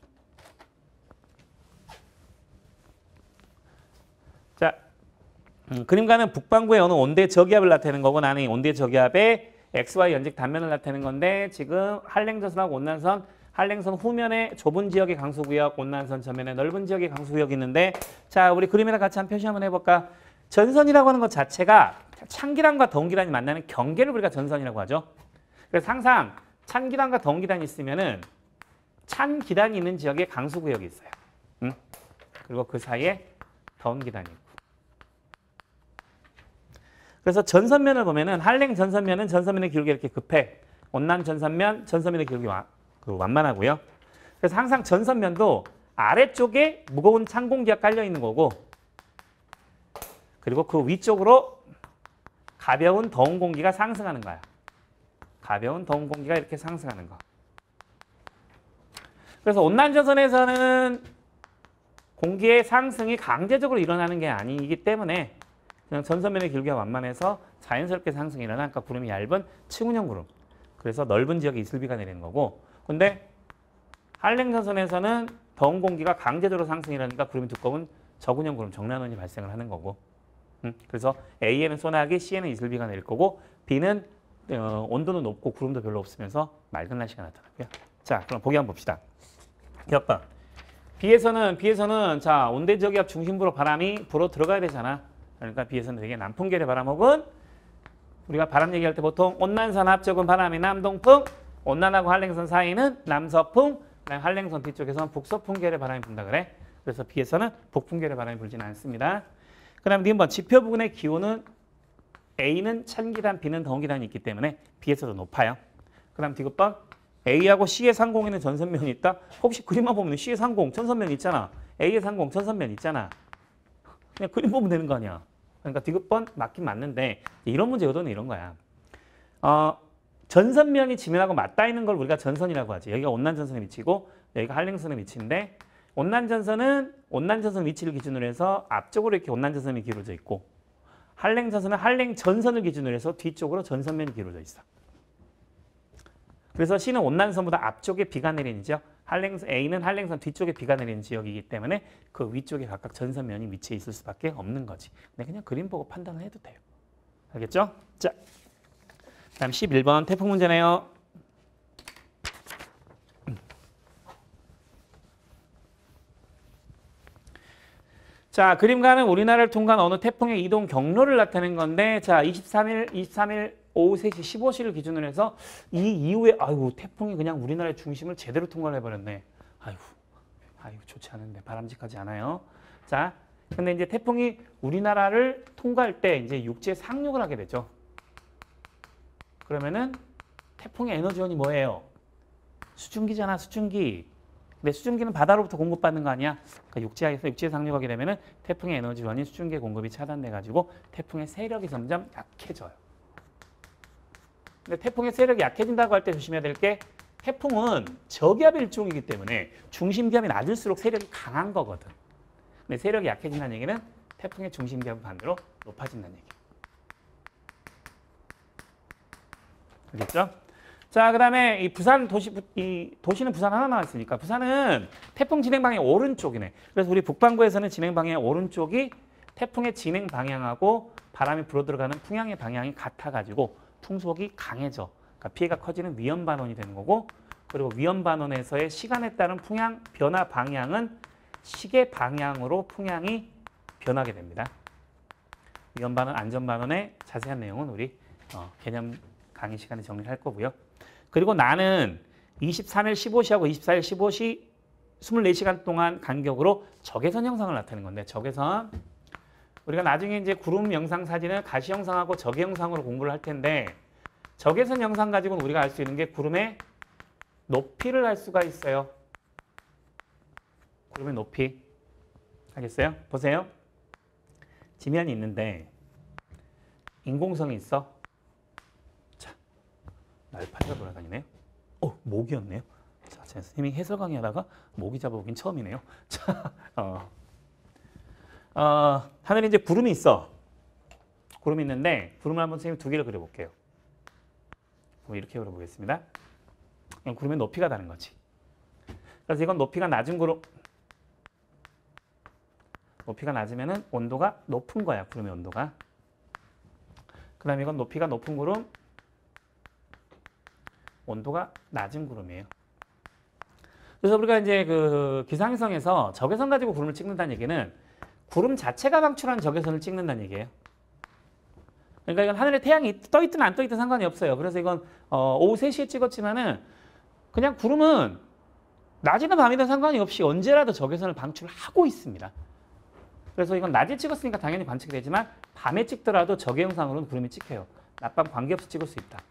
S1: 자, 음, 그림과는 북반구의 어느 온대저기압을 나타내는 거고 나는 이 온대저기압의 엑스 와이 연직 단면을 나타내는 건데 지금 한랭전선하고 온난선, 한랭선 후면에 좁은 지역의 강수구역, 온난선 전면에 넓은 지역의 강수구역이 있는데 자, 우리 그림이랑 같이 한번 표시 한번 해볼까? 전선이라고 하는 것 자체가 찬기단과 더운기단이 만나는 경계를 우리가 전선이라고 하죠. 그래서 항상 찬기단과 더운기단이 있으면은 찬기단이 있는 지역에 강수구역이 있어요. 응? 그리고 그 사이에 더운기단이 있고. 그래서 전선면을 보면은 한랭 전선면은 전선면의 기울기 이렇게 급해. 온난 전선면, 전선면의 기울기 와, 그 완만하고요. 그래서 항상 전선면도 아래쪽에 무거운 찬 공기가 깔려 있는 거고 그리고 그 위쪽으로 가벼운 더운 공기가 상승하는 거야. 가벼운 더운 공기가 이렇게 상승하는 거. 그래서 온난 전선에서는 공기의 상승이 강제적으로 일어나는 게 아니기 때문에 그냥 전선면의 기울기가 완만해서 자연스럽게 상승이 일어나니까 구름이 얇은 층운형 구름. 그래서 넓은 지역에 이슬비가 내리는 거고. 근데 한랭전선에서는 더운 공기가 강제적으로 상승이 일어나니까 구름이 두꺼운 저군형 구름, 정난원이 발생을 하는 거고. 음, 그래서 A에는 소나기, C에는 이슬비가 내릴 거고 B는 어, 온도는 높고 구름도 별로 없으면서 맑은 날씨가 나타나고요. 자, 그럼 보기 한번 봅시다. 기억봐. B에서는 B에서는 자 온대저기압 중심부로 바람이 불어 들어가야 되잖아. 그러니까 B에서는 되게 남풍계의 바람 혹은 우리가 바람 얘기할 때 보통 온난선 앞쪽은 바람이 남동풍, 온난하고 한랭선 사이는 남서풍, 한랭선 뒤쪽에서는 북서풍계의 바람이 분다 그래. 그래서 B에서는 북풍계의 바람이 불지는 않습니다. 그 다음에 니은 번 지표 부근의 기온은 A는 찬기단, B는 더운기단이 있기 때문에 B에서도 높아요. 그 다음 디귿 번 A하고 C의 상공에는 전선면이 있다. 혹시 그림만 보면 C의 상공, 전선면 있잖아. A의 상공, 전선면 있잖아. 그냥 그림 보면 되는 거 아니야. 그러니까 디귿 번 맞긴 맞는데 이런 문제 요도는 이런 거야. 어, 전선면이 지면하고 맞닿아 있는 걸 우리가 전선이라고 하지. 여기가 온난전선에 위치고 여기가 한랭선에 위치인데 온난전선은 온난전선 위치를 기준으로 해서 앞쪽으로 이렇게 온난전선이 기울어져 있고 한랭전선은 한랭전선을 기준으로 해서 뒤쪽으로 전선면이 기울어져 있어. 그래서 C는 온난선보다 앞쪽에 비가 내리는지요. 한랭선 A는 한랭선 뒤쪽에 비가 내리는 지역이기 때문에 그 위쪽에 각각 전선면이 위치해 있을 수밖에 없는 거지. 근데 그냥 그림 보고 판단을 해도 돼요. 알겠죠? 자, 다음 십일 번 태풍 문제네요. 자, 그림과는 우리나라를 통과한 어느 태풍의 이동 경로를 나타낸 건데 자, 이십삼 일, 이십삼 일 오후 세 시 십오 시를 기준으로 해서 이 이후에 아이고 태풍이 그냥 우리나라의 중심을 제대로 통과를 해버렸네. 아이고, 아이고 좋지 않은데 바람직하지 않아요. 자, 근데 이제 태풍이 우리나라를 통과할 때 이제 육지에 상륙을 하게 되죠. 그러면은 태풍의 에너지원이 뭐예요? 수증기잖아, 수증기. 근데 수증기는 바다로부터 공급받는 거 아니야? 그러니까 육지에서 육지에 상륙하게 되면은 태풍의 에너지원인 수증기의 공급이 차단돼 가지고 태풍의 세력이 점점 약해져요. 근데 태풍의 세력이 약해진다고 할 때 조심해야 될 게 태풍은 저기압의 일종이기 때문에 중심기압이 낮을수록 세력이 강한 거거든. 근데 세력이 약해진다는 얘기는 태풍의 중심기압은 반대로 높아진다는 얘기예요. 알겠죠? 자, 그다음에 이 부산 도시 이 도시는 부산 하나 나왔으니까 부산은 태풍 진행 방향 오른쪽이네. 그래서 우리 북반구에서는 진행 방향 오른쪽이 태풍의 진행 방향하고 바람이 불어 들어가는 풍향의 방향이 같아가지고 풍속이 강해져. 그러니까 피해가 커지는 위험 반원이 되는 거고, 그리고 위험 반원에서의 시간에 따른 풍향 변화 방향은 시계 방향으로 풍향이 변하게 됩니다. 위험 반원, 안전 반원의 자세한 내용은 우리 어, 개념 강의 시간에 정리를 할 거고요. 그리고 나는 이십삼 일 십오 시하고 이십사 일 십오 시 이십사 시간 동안 간격으로 적외선 형상을 나타내는 건데, 적외선 우리가 나중에 이제 구름 영상 사진을 가시 영상하고 적외 영상으로 공부를 할 텐데, 적외선 영상 가지고는 우리가 알 수 있는 게 구름의 높이를 알 수가 있어요. 구름의 높이. 알겠어요? 보세요. 지면이 있는데 인공성이 있어. 자, 날파리가 돌아다니네요. 어, 모기였네요. 자, 제 선생님이 해설 강의하다가 모기 잡아보긴 처음이네요. 자, 어, 어, 하늘에 이제 구름이 있어. 구름이 있는데 구름을 한번 선생님 두 개를 그려볼게요. 이렇게 그려보겠습니다. 구름의 높이가 다른 거지. 그래서 이건 높이가 낮은 구름. 높이가 낮으면은 온도가 높은 거야, 구름의 온도가. 그 다음에 이건 높이가 높은 구름, 온도가 낮은 구름이에요. 그래서 우리가 이제 그 기상위성에서 적외선 가지고 구름을 찍는다는 얘기는 구름 자체가 방출한 적외선을 찍는다는 얘기예요. 그러니까 이건 하늘에 태양이 떠 있든 안 떠 있든 상관이 없어요. 그래서 이건 어, 오후 세 시에 찍었지만은 그냥 구름은 낮이든 밤이든 상관이 없이 언제라도 적외선을 방출하고 있습니다. 그래서 이건 낮에 찍었으니까 당연히 관측이 되지만 밤에 찍더라도 적외 영상으로는 구름이 찍혀요. 낮밤 관계없이 찍을 수 있다.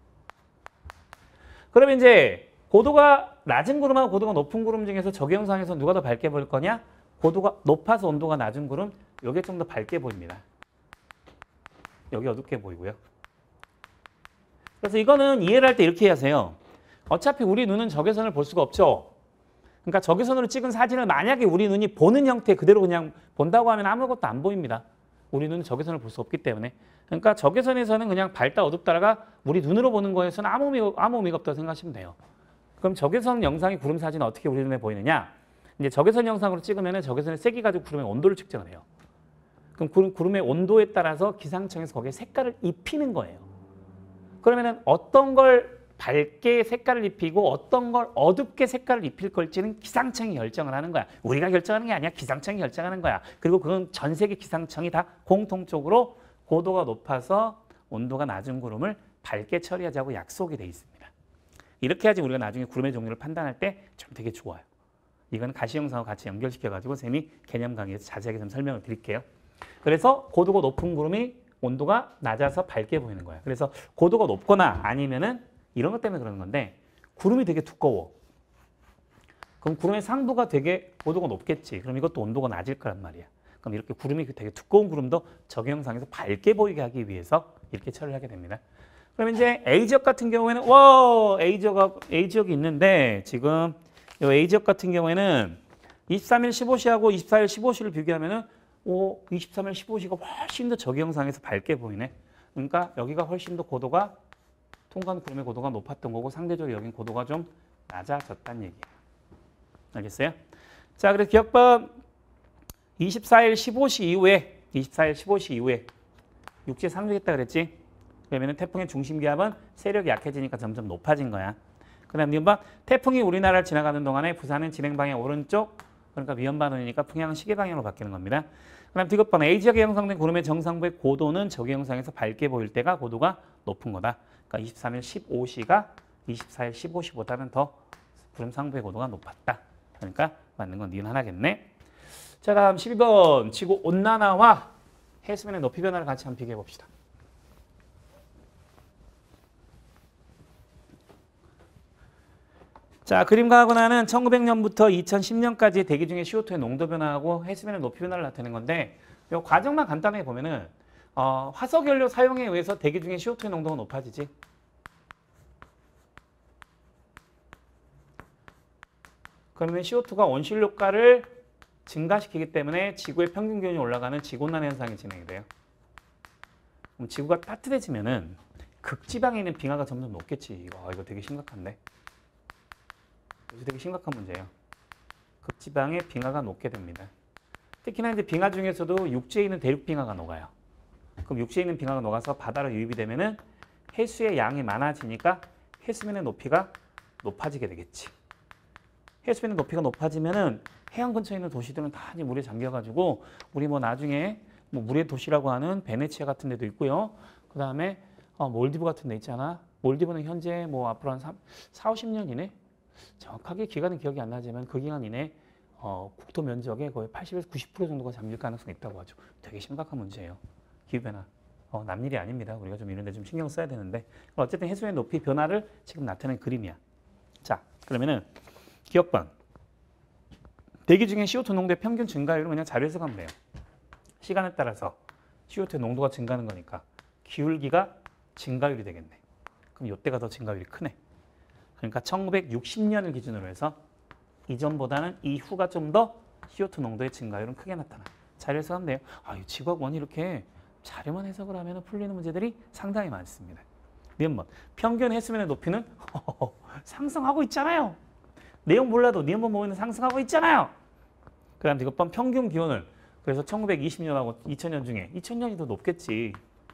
S1: 그러면 이제 고도가 낮은 구름하고 고도가 높은 구름 중에서 적외 영상에서 누가 더 밝게 보일 거냐? 고도가 높아서 온도가 낮은 구름, 여기 좀 더 밝게 보입니다. 여기 어둡게 보이고요. 그래서 이거는 이해를 할 때 이렇게 하세요. 어차피 우리 눈은 적외선을 볼 수가 없죠. 그러니까 적외선으로 찍은 사진을 만약에 우리 눈이 보는 형태 그대로 그냥 본다고 하면 아무것도 안 보입니다. 우리 눈은 적외선을 볼 수 없기 때문에. 그러니까 적외선에서는 그냥 밝다 어둡다가 우리 눈으로 보는 거에서는 아무 의미, 아무 의미가 없다고 생각하시면 돼요. 그럼 적외선 영상이 구름 사진은 어떻게 우리 눈에 보이느냐? 이제 적외선 영상으로 찍으면 적외선의 세기 가지고 구름의 온도를 측정을 해요. 그럼 구름의 온도에 따라서 기상청에서 거기에 색깔을 입히는 거예요. 그러면은 어떤 걸 밝게 색깔을 입히고 어떤 걸 어둡게 색깔을 입힐 걸지는 기상청이 결정을 하는 거야. 우리가 결정하는 게 아니야. 기상청이 결정하는 거야. 그리고 그건 전 세계 기상청이 다 공통적으로 고도가 높아서 온도가 낮은 구름을 밝게 처리하자고 약속이 돼 있습니다. 이렇게 해야지 우리가 나중에 구름의 종류를 판단할 때 좀 되게 좋아요. 이건 가시 영상하고 같이 연결시켜가지고 쌤이 개념 강의에서 자세하게 좀 설명을 드릴게요. 그래서 고도가 높은 구름이 온도가 낮아서 밝게 보이는 거야. 그래서 고도가 높거나 아니면은 이런 것 때문에 그러는 건데, 구름이 되게 두꺼워. 그럼 구름의 상부가 되게 고도가 높겠지. 그럼 이것도 온도가 낮을 거란 말이야. 그럼 이렇게 구름이 되게 두꺼운 구름도 적외 영상에서 밝게 보이게 하기 위해서 이렇게 처리를 하게 됩니다. 그럼 이제 A지역 같은 경우에는 와 A지역, A지역이 있는데 지금 이 A지역 같은 경우에는 이십삼 일 십오 시하고 이십사 일 십오 시를 비교하면은 오, 이십삼 일 십오 시가 훨씬 더 적외 영상에서 밝게 보이네. 그러니까 여기가 훨씬 더 고도가 통과한 구름의 고도가 높았던 거고 상대적으로 여긴 고도가 좀 낮아졌다는 얘기예요. 알겠어요? 자, 그래서 기억법 이십사 일 십오 시 이후에 이십사 일 십오 시 이후에 육지에 상륙했다 그랬지? 그러면 태풍의 중심기압은 세력이 약해지니까 점점 높아진 거야. 그 다음 이번 태풍이 우리나라를 지나가는 동안에 부산은 진행 방향 오른쪽, 그러니까 위험반원이니까 풍향은 시계 방향으로 바뀌는 겁니다. 그다음 디귿번 A 지역에 형성된 구름의 정상부의 고도는 저기 형상에서 밝게 보일 때가 고도가 높은 거다. 그러니까 이십삼 일 십오 시가 이십사 일 십오 시보다는 더 구름 상부의 고도가 높았다. 그러니까 맞는 건 니은 하나겠네. 자, 다음 십이 번 지구 온난화와 해수면의 높이 변화를 같이 한번 비교해 봅시다. 자, 그림과 하고나는 천구백 년부터 이천십 년까지의 대기 중의 씨오투의 농도 변화하고 해수면의 높이 변화를 나타내는 건데 이 과정만 간단하게 보면은 어, 화석연료 사용에 의해서 대기 중의 씨오투의 농도가 높아지지. 그러면 씨오투가 온실효과를 증가시키기 때문에 지구의 평균 기온이 올라가는 지구온난 현상이 진행이 돼요. 그럼 지구가 따뜻해지면은 극지방에 있는 빙하가 점점 녹겠지. 와, 이거 되게 심각한데. 이거 되게 심각한 문제예요. 극지방에 빙하가 녹게 됩니다. 특히나 이제 빙하 중에서도 육지에 있는 대륙 빙하가 녹아요. 그럼 육지에 있는 빙하가 녹아서 바다로 유입이 되면은 해수의 양이 많아지니까 해수면의 높이가 높아지게 되겠지. 해수면의 높이가 높아지면은 해안 근처에 있는 도시들은 다 이제 물에 잠겨가지고 우리 뭐 나중에 뭐 물의 도시라고 하는 베네치아 같은 데도 있고요. 그 다음에 어, 몰디브 같은 데 있잖아. 몰디브는 현재 뭐 앞으로 한 사오십 년 이내? 정확하게 기간은 기억이 안 나지만 그 기간 이내 어, 국토 면적의 거의 팔십에서 구십 퍼센트 정도가 잠길 가능성이 있다고 하죠. 되게 심각한 문제예요. 기후변화. 어, 남일이 아닙니다. 우리가 좀 이런 데 좀 신경 써야 되는데 어쨌든 해수의 높이 변화를 지금 나타낸 그림이야. 자, 그러면은 기억번. 대기 중에 씨오투 농도의 평균 증가율은 그냥 자료에서 가면 돼요. 시간에 따라서 씨오투의 농도가 증가하는 거니까 기울기가 증가율이 되겠네. 그럼 이때가 더 증가율이 크네. 그러니까 천구백육십 년을 기준으로 해서 이전보다는 이후가 좀 더 씨오투 농도의 증가율은 크게 나타나. 자료에서 하면 돼요. 아, 이 지구학 원이 이렇게 자료만 해석을 하면 풀리는 문제들이 상당히 많습니다. 니은번. 평균 해수면의 높이는 상승하고 있잖아요. 내용 몰라도 니은번 보면 상승하고 있잖아요. 그 다음 디귿번 평균 기온을 그래서 천구백이십 년하고 이천 년 중에 이천 년이 더 높겠지.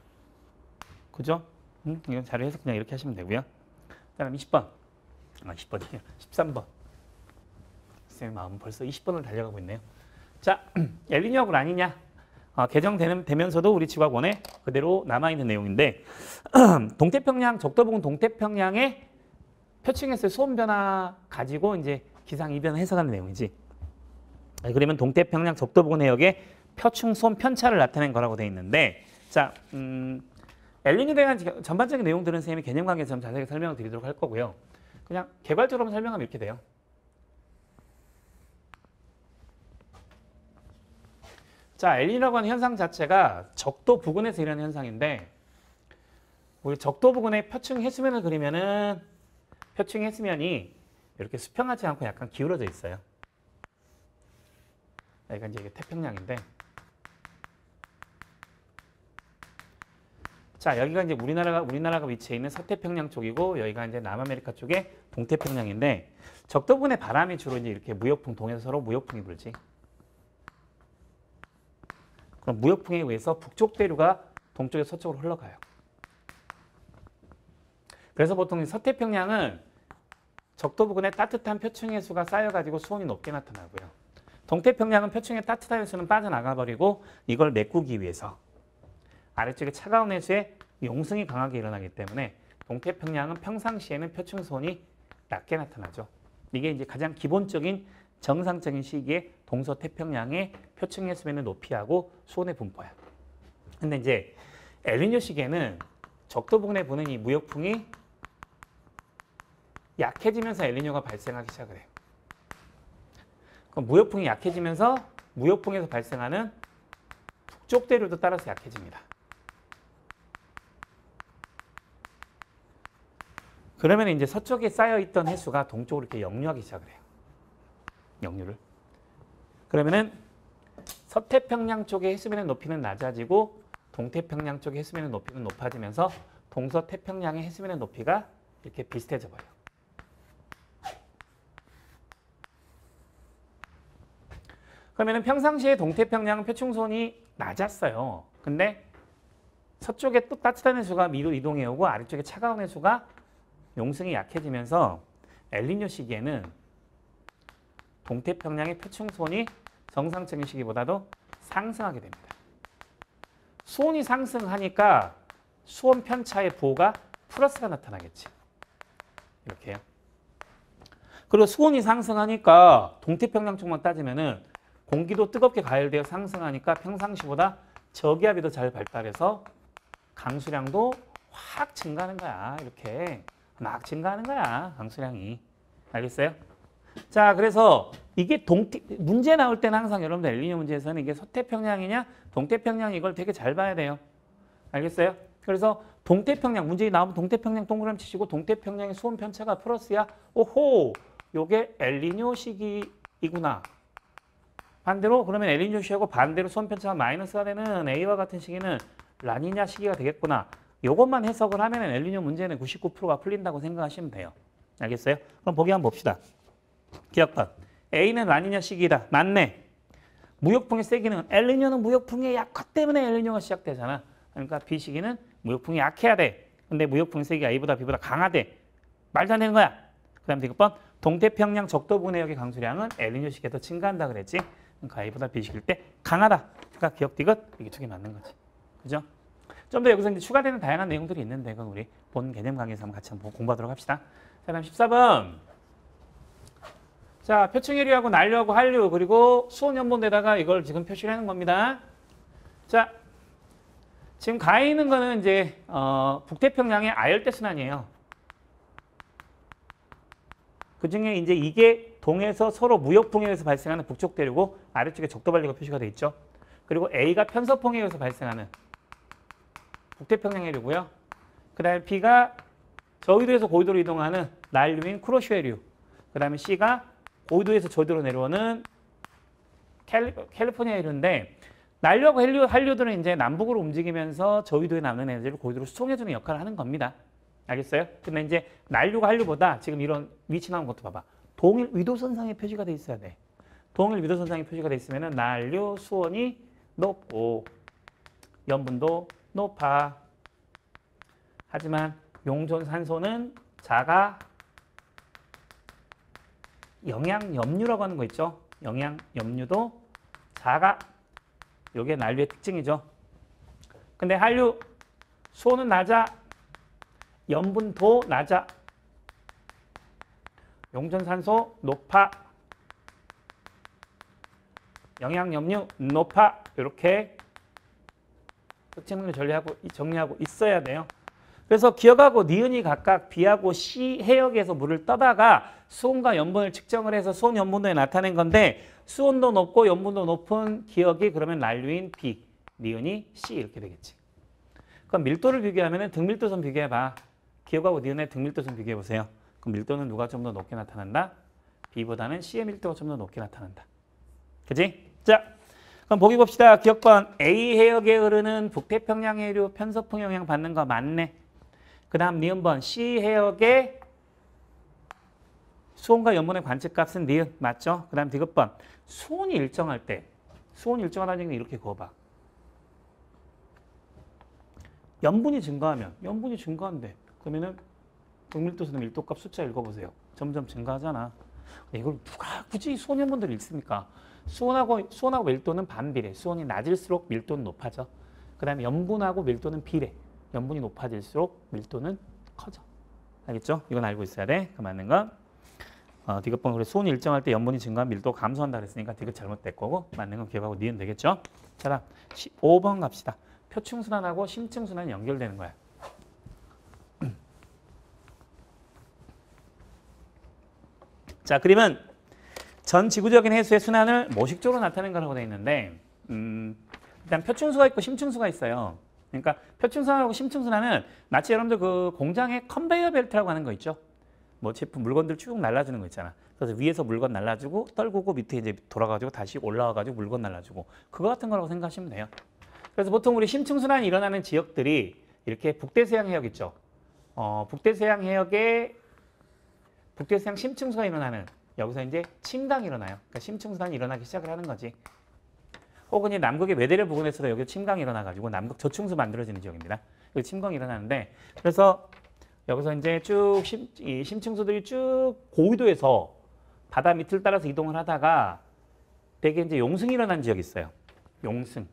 S1: 그죠? 응? 이건 자료 해석 그냥 이렇게 하시면 되고요. 그 다음 이십 번. 아, 이십 번이요. 십삼 번. 쌤의 마음은 벌써 이십 번을 달려가고 있네요. 자, 엘니뇨하고 라니냐. 어, 개정되면서도 우리 지구학원에 그대로 남아있는 내용인데 동태평양, 적도부근 동태평양의 표층에서의 수온 변화 가지고 이제 기상 이변 해석하는 내용이지. 그러면 동태평양 적도부근 해역의 표층 수온 편차를 나타낸 거라고 돼 있는데, 자, 음, 엘니뇨에 대한 전반적인 내용들은 선생님이 개념 관계에서 좀 자세하게 설명을 드리도록 할 거고요. 그냥 개괄적으로 설명하면 이렇게 돼요. 자, 엘니뇨라고 하는 현상 자체가 적도 부근에서 일어나는 현상인데, 우리 적도 부근의 표층 해수면을 그리면은 표층 해수면이 이렇게 수평하지 않고 약간 기울어져 있어요. 여기가 이제 이게 태평양인데, 자, 여기가 이제 우리나라가 우리나라가 위치해 있는 서태평양 쪽이고, 여기가 이제 남아메리카 쪽의 동태평양인데, 적도 부근의 바람이 주로 이제 이렇게 무역풍, 동에서 서로 무역풍이 불지. 그럼 무역풍에 의해서 북쪽 대류가 동쪽에서 서쪽으로 흘러가요. 그래서 보통 서태평양은 적도 부근에 따뜻한 표층 해수가 쌓여가지고 수온이 높게 나타나고요. 동태평양은 표층의 따뜻한 해수는 빠져나가 버리고 이걸 메꾸기 위해서 아래쪽에 차가운 해수에 용승이 강하게 일어나기 때문에 동태평양은 평상시에는 표층 수온이 낮게 나타나죠. 이게 이제 가장 기본적인 정상적인 시기에 동서태평양의 표층 해수면의 높이하고 수온의 분포야. 근데 이제 엘니뇨 시기에는 적도 부근에 부는 이 무역풍이 약해지면서 엘니뇨가 발생하기 시작을 해요. 그럼 무역풍이 약해지면서 무역풍에서 발생하는 북쪽 대류도 따라서 약해집니다. 그러면 이제 서쪽에 쌓여있던 해수가 동쪽으로 이렇게 역류하기 시작을 해요. 역류를. 그러면은 서태평양 쪽의 해수면의 높이는 낮아지고 동태평양 쪽의 해수면의 높이는 높아지면서 동서태평양의 해수면의 높이가 이렇게 비슷해져 버려요. 그러면은 평상시에 동태평양은 표층수온이 낮았어요. 근데 서쪽에 또 따뜻한 해수가 위로 이동해 오고 아래쪽에 차가운 해수가 용승이 약해지면서 엘니뇨 시기에는 동태평양의 표층수온이 정상적인 시기보다도 상승하게 됩니다. 수온이 상승하니까 수온 편차의 부호가 플러스가 나타나겠지. 이렇게요. 그리고 수온이 상승하니까 동태평양 쪽만 따지면은 공기도 뜨겁게 가열되어 상승하니까 평상시보다 저기압이 더 잘 발달해서 강수량도 확 증가하는 거야. 이렇게 막 증가하는 거야. 강수량이. 알겠어요? 자, 그래서 이게 동태, 문제 나올 때는 항상 여러분들 엘니뇨 문제에서는 이게 서태평양이냐 동태평양 이걸 되게 잘 봐야 돼요. 알겠어요? 그래서 동태평양 문제 나오면 동태평양 동그라미 치시고 동태평양의 수온 편차가 플러스야. 오호, 요게 엘니뇨 시기이구나. 반대로 그러면 엘니뇨 시하고 반대로 수온 편차가 마이너스가 되는 A와 같은 시기는 라니냐 시기가 되겠구나. 요것만 해석을 하면 엘니뇨 문제는 구십구 퍼센트가 풀린다고 생각하시면 돼요. 알겠어요? 그럼 보기 한번 봅시다. 기억봐. A는 라니냐 시기다. 맞네. 무역풍의 세기는 엘니뇨는 무역풍의 약화 때문에 엘니뇨가 시작되잖아. 그러니까 B 시기는 무역풍이 약해야 돼. 근데 무역풍의 세기가 A보다 B보다 강하대. 말도 안 되는 거야. 그 다음 디귿번 동태평양 적도 분해역의 강수량은 엘니뇨 시기에 더 증가한다 그랬지. 그러니까 A보다 B 시기일 때 강하다. 그러니까 기억 디귿 이게 두 개 맞는 거지. 그죠? 좀 더 여기서 이제 추가되는 다양한 내용들이 있는데 그건 우리 본 개념 강의에서 한번 같이 한번 공부하도록 합시다. 자, 그다음 십사 번. 자, 표층해류하고 난류하고 한류 그리고 수온 연분에다가 이걸 지금 표시를 하는 겁니다. 자, 지금 가에 있는 거는 이제 어, 북태평양의 아열대 순환이에요. 그 중에 이제 이게 동에서 서로 무역풍에 의해서 발생하는 북쪽 대류고 아래쪽에 적도발리가 표시가 돼 있죠. 그리고 A가 편서풍에 의해서 발생하는 북태평양해류고요. 그 다음에 B가 저위도에서 고위도로 이동하는 난류인 쿠로슈해류. 그 다음에 C가 고위도에서 저위도로 내려오는 캘리, 캘리포니아해류인데 난류하고 한류, 한류들은 이제 남북으로 움직이면서 저위도에 남는 에너지를 고위도로 수송해주는 역할을 하는 겁니다. 알겠어요? 근데 이제 난류가 한류보다 지금 이런 위치 나온 것도 봐봐. 동일 위도선상에 표시가 돼 있어야 돼. 동일 위도선상에 표시가 돼 있으면 난류 수온이 높고 염분도 높아. 하지만 용존산소는 작아. 영양염류라고 하는 거 있죠. 영양염류도 작아. 이게 난류의 특징이죠. 근데 한류 수온은 낮아. 염분도 낮아. 용존산소 높아. 영양염류 높아. 이렇게 특징을 전리하고 정리하고 있어야 돼요. 그래서 기억하고 니은이 각각 B하고 C 해역에서 물을 떠다가 수온과 염분을 측정을 해서 수온 염분도에 나타낸 건데 수온도 높고 염분도 높은 기억이 그러면 난류인 B, 니은이 C 이렇게 되겠지. 그럼 밀도를 비교하면 등밀도선 비교해봐. 기억하고 니은의 등밀도선 비교해보세요. 그럼 밀도는 누가 좀 더 높게 나타난다? B보다는 C의 밀도가 좀 더 높게 나타난다. 그치? 자, 그럼 보기 봅시다. 기억번 A 해역에 흐르는 북태평양 해류 편서풍 영향 받는 거 맞네. 그 다음 니은번 C 해역의 수온과 염분의 관측값은 니은 맞죠? 그 다음 디귿번 수온이 일정할 때 수온이 일정하다는 얘기는 이렇게 그어봐. 염분이 증가하면 염분이 증가한대. 그러면은 등밀도선의 밀도값 숫자 읽어보세요. 점점 증가하잖아. 이걸 누가 굳이 수온 염분들을 읽습니까? 수온하고 수온하고 밀도는 반비례. 수온이 낮을수록 밀도는 높아져. 그 다음에 염분하고 밀도는 비례. 염분이 높아질수록 밀도는 커져. 알겠죠? 이건 알고 있어야 돼. 그 맞는 건. 어, 디귿번 그래 수온이 일정할 때 염분이 증가하면 밀도가 감소한다 그랬으니까 디귿 잘못될 거고 맞는 건 기억하고 니은 되겠죠? 자, 오 번 갑시다. 표층순환하고 심층순환이 연결되는 거야. 자, 그러면 전 지구적인 해수의 순환을 모식적으로 나타낸 거라고 되어 있는데 음, 일단 표층수가 있고 심층수가 있어요. 그러니까 표층순환하고 심층순환은 마치 여러분들 그 공장의 컨베이어 벨트라고 하는 거 있죠. 뭐 제품 물건들 쭉 날라주는 거 있잖아. 그래서 위에서 물건 날라주고 떨구고 밑에 이제 돌아가지고 다시 올라와가지고 물건 날라주고 그거 같은 거라고 생각하시면 돼요. 그래서 보통 우리 심층순환이 일어나는 지역들이 이렇게 북대서양 해역 있죠. 어, 북대서양 해역에 북대서양 심층수가 일어나는 여기서 이제 침강이 일어나요. 그러니까 심층순환이 일어나기 시작을 하는 거지. 혹은 이 남극의 외대륙 부근에서도 여기 침강이 일어나가지고 남극 저층수 만들어지는 지역입니다. 여기 침강이 일어나는데 그래서 여기서 이제 쭉 심, 이 심층수들이 쭉 고위도에서 바다 밑을 따라서 이동을 하다가 되게 이제 용승이 일어난 지역이 있어요. 용승.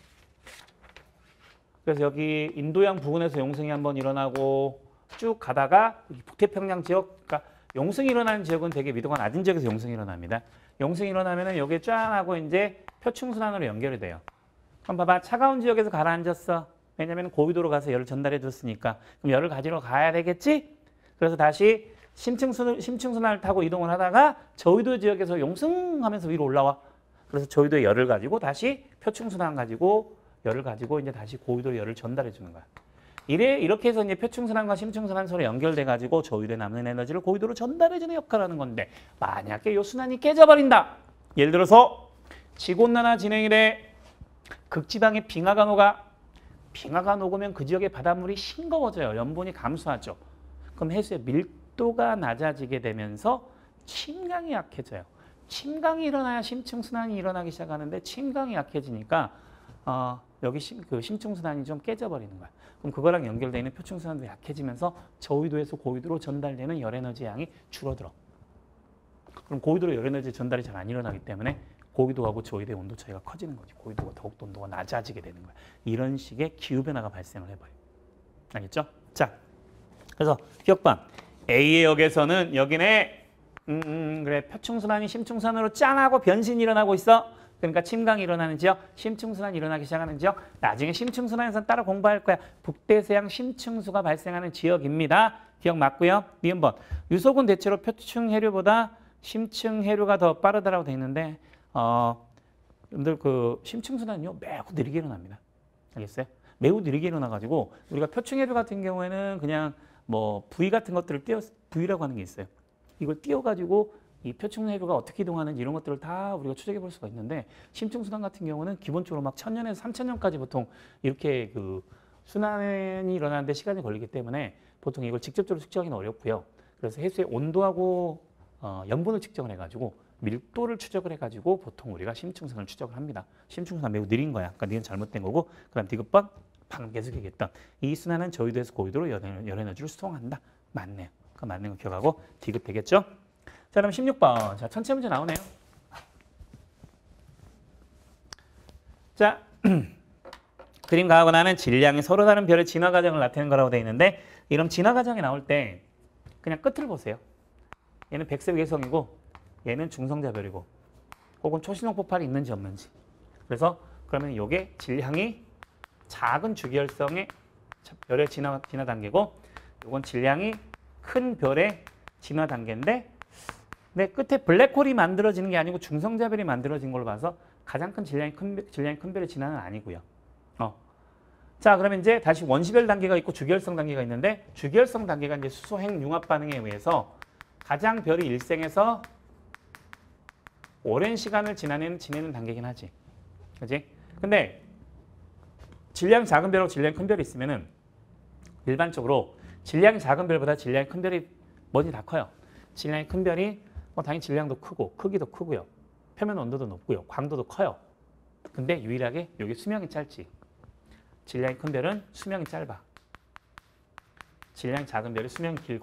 S1: 그래서 여기 인도양 부근에서 용승이 한번 일어나고 쭉 가다가 북태평양 지역, 그러니까 용승이 일어나는 지역은 되게 위도가 낮은 지역에서 용승이 일어납니다. 용승이 일어나면은 여기 쫙 하고 이제 표층순환으로 연결이 돼요. 그럼 봐봐, 차가운 지역에서 가라앉았어. 왜냐면 고위도로 가서 열을 전달해 줬으니까. 그럼 열을 가지러 가야 되겠지? 그래서 다시 심층순, 심층순환을 타고 이동을 하다가 저위도 지역에서 용승하면서 위로 올라와. 그래서 저위도의 열을 가지고 다시 표층순환 가지고 열을 가지고 이제 다시 고위도로 열을 전달해 주는 거야. 이래 이렇게 해서 이제 표층순환과 심층순환 서로 연결돼 가지고 저위도에 남는 에너지를 고위도로 전달해 주는 역할을 하는 건데, 만약에 이 순환이 깨져버린다. 예를 들어서 지구온난화 진행이래. 극지방에 빙하가 녹아. 빙하가 녹으면 그 지역의 바닷물이 싱거워져요. 염분이 감소하죠. 그럼 해수의 밀도가 낮아지게 되면서 침강이 약해져요. 침강이 일어나야 심층순환이 일어나기 시작하는데 침강이 약해지니까 어, 여기 심, 그 심층순환이 좀 깨져버리는 거야. 그럼 그거랑 연결되어 있는 표층순환도 약해지면서 저위도에서 고위도로 전달되는 열에너지 양이 줄어들어. 그럼 고위도로 열에너지 전달이 잘 안 일어나기 때문에 고위도하고 저위도의 온도 차이가 커지는 거지. 고위도가 더욱더 온도가 낮아지게 되는 거야. 이런 식의 기후변화가 발생을 해버려. 알겠죠? 자, 그래서 기억방 A의 역에서는 여기네 음, 음 그래 표층순환이 심층순환으로 짠하고 변신이 일어나고 있어. 그러니까 침강이 일어나는 지역, 심층순환이 일어나기 시작하는 지역. 나중에 심층순환에서는 따로 공부할 거야. 북대서양 심층수가 발생하는 지역입니다. 기억 맞고요. 니은 번. 유속은 대체로 표층 해류보다 심층 해류가 더 빠르다라고 돼 있는데 어, 여러분들 그 심층순환이요 매우 느리게 일어납니다. 알겠어요? 매우 느리게 일어나가지고 우리가 표층 해류 같은 경우에는 그냥 뭐 부위 같은 것들을 띄어 부위라고 하는 게 있어요. 이걸 띄워가지고 이 표층 해류가 어떻게 이동하는지 이런 것들을 다 우리가 추적해 볼 수가 있는데, 심층순환 같은 경우는 기본적으로 막 천년에서 삼천 년까지 보통 이렇게 그 순환이 일어나는데 시간이 걸리기 때문에 보통 이걸 직접적으로 측정하기는 어렵고요. 그래서 해수의 온도하고 어, 염분을 측정을 해가지고 밀도를 추적을 해가지고 보통 우리가 심층순환을 추적을 합니다. 심층순환 매우 느린 거야. 그러니까 니은 잘못된 거고, 그 다음 디귿번 방금 계속 얘기했던 이 순환은 저위도에서 고위도로 열에너지를 수송한다. 맞네요. 그 맞는 거 기억하고 디귿 되겠죠? 자, 그럼 십육 번. 자, 천체 문제 나오네요. 자, 그림 가하고 나는 질량이 서로 다른 별의 진화 과정을 나타내는 거라고 되어 있는데, 이런 진화 과정이 나올 때 그냥 끝을 보세요. 얘는 백색 외성이고 얘는 중성자별이고 혹은 초신성 폭발이 있는지 없는지. 그래서 그러면 이게 질량이 작은 주기혈성의 별의 진화, 진화 단계고, 이건 질량이 큰 별의 진화 단계인데, 근데 끝에 블랙홀이 만들어지는 게 아니고 중성자별이 만들어진 걸로 봐서 가장 큰 질량이 큰, 질량이 큰 별의 진화는 아니고요. 어. 자, 그러면 이제 다시 원시별 단계가 있고 주기혈성 단계가 있는데, 주기혈성 단계가 이제 수소핵 융합 반응에 의해서 가장 별이 일생에서 오랜 시간을 지나는, 지내는 단계긴 하지. 그지? 근데 질량이 작은 별하고 질량이 큰 별이 있으면은 일반적으로 질량이 작은 별보다 질량이 큰 별이 뭐니 다 커요. 질량이 큰 별이 뭐 당연히 질량도 크고 크기도 크고요. 표면 온도도 높고요. 광도도 커요. 근데 유일하게 여기 수명이 짧지. 질량이 큰 별은 수명이 짧아. 질량이 작은 별이 수명이 길고.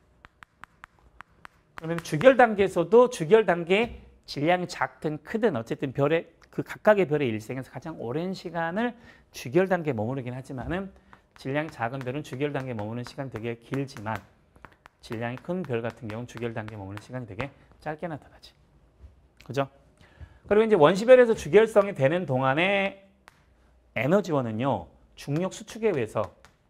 S1: 그러면 주기열 단계에서도 주기열 단계에 질량이 작든 크든 어쨌든 별의 그 각각의 별의 일생에서 가장 오랜 시간을 주기열 단계에 머무르긴 하지만은, 질량이 작은 별은 주기열 단계에 머무는 시간이 되게 길지만 질량이 큰 별 같은 경우는 주기열 단계에 머무는 시간이 되게 짧게 나타나지. 그죠? 그리고 이제 원시별에서 주기열성이 되는 동안에 에너지원은요, 중력 수축에 의해서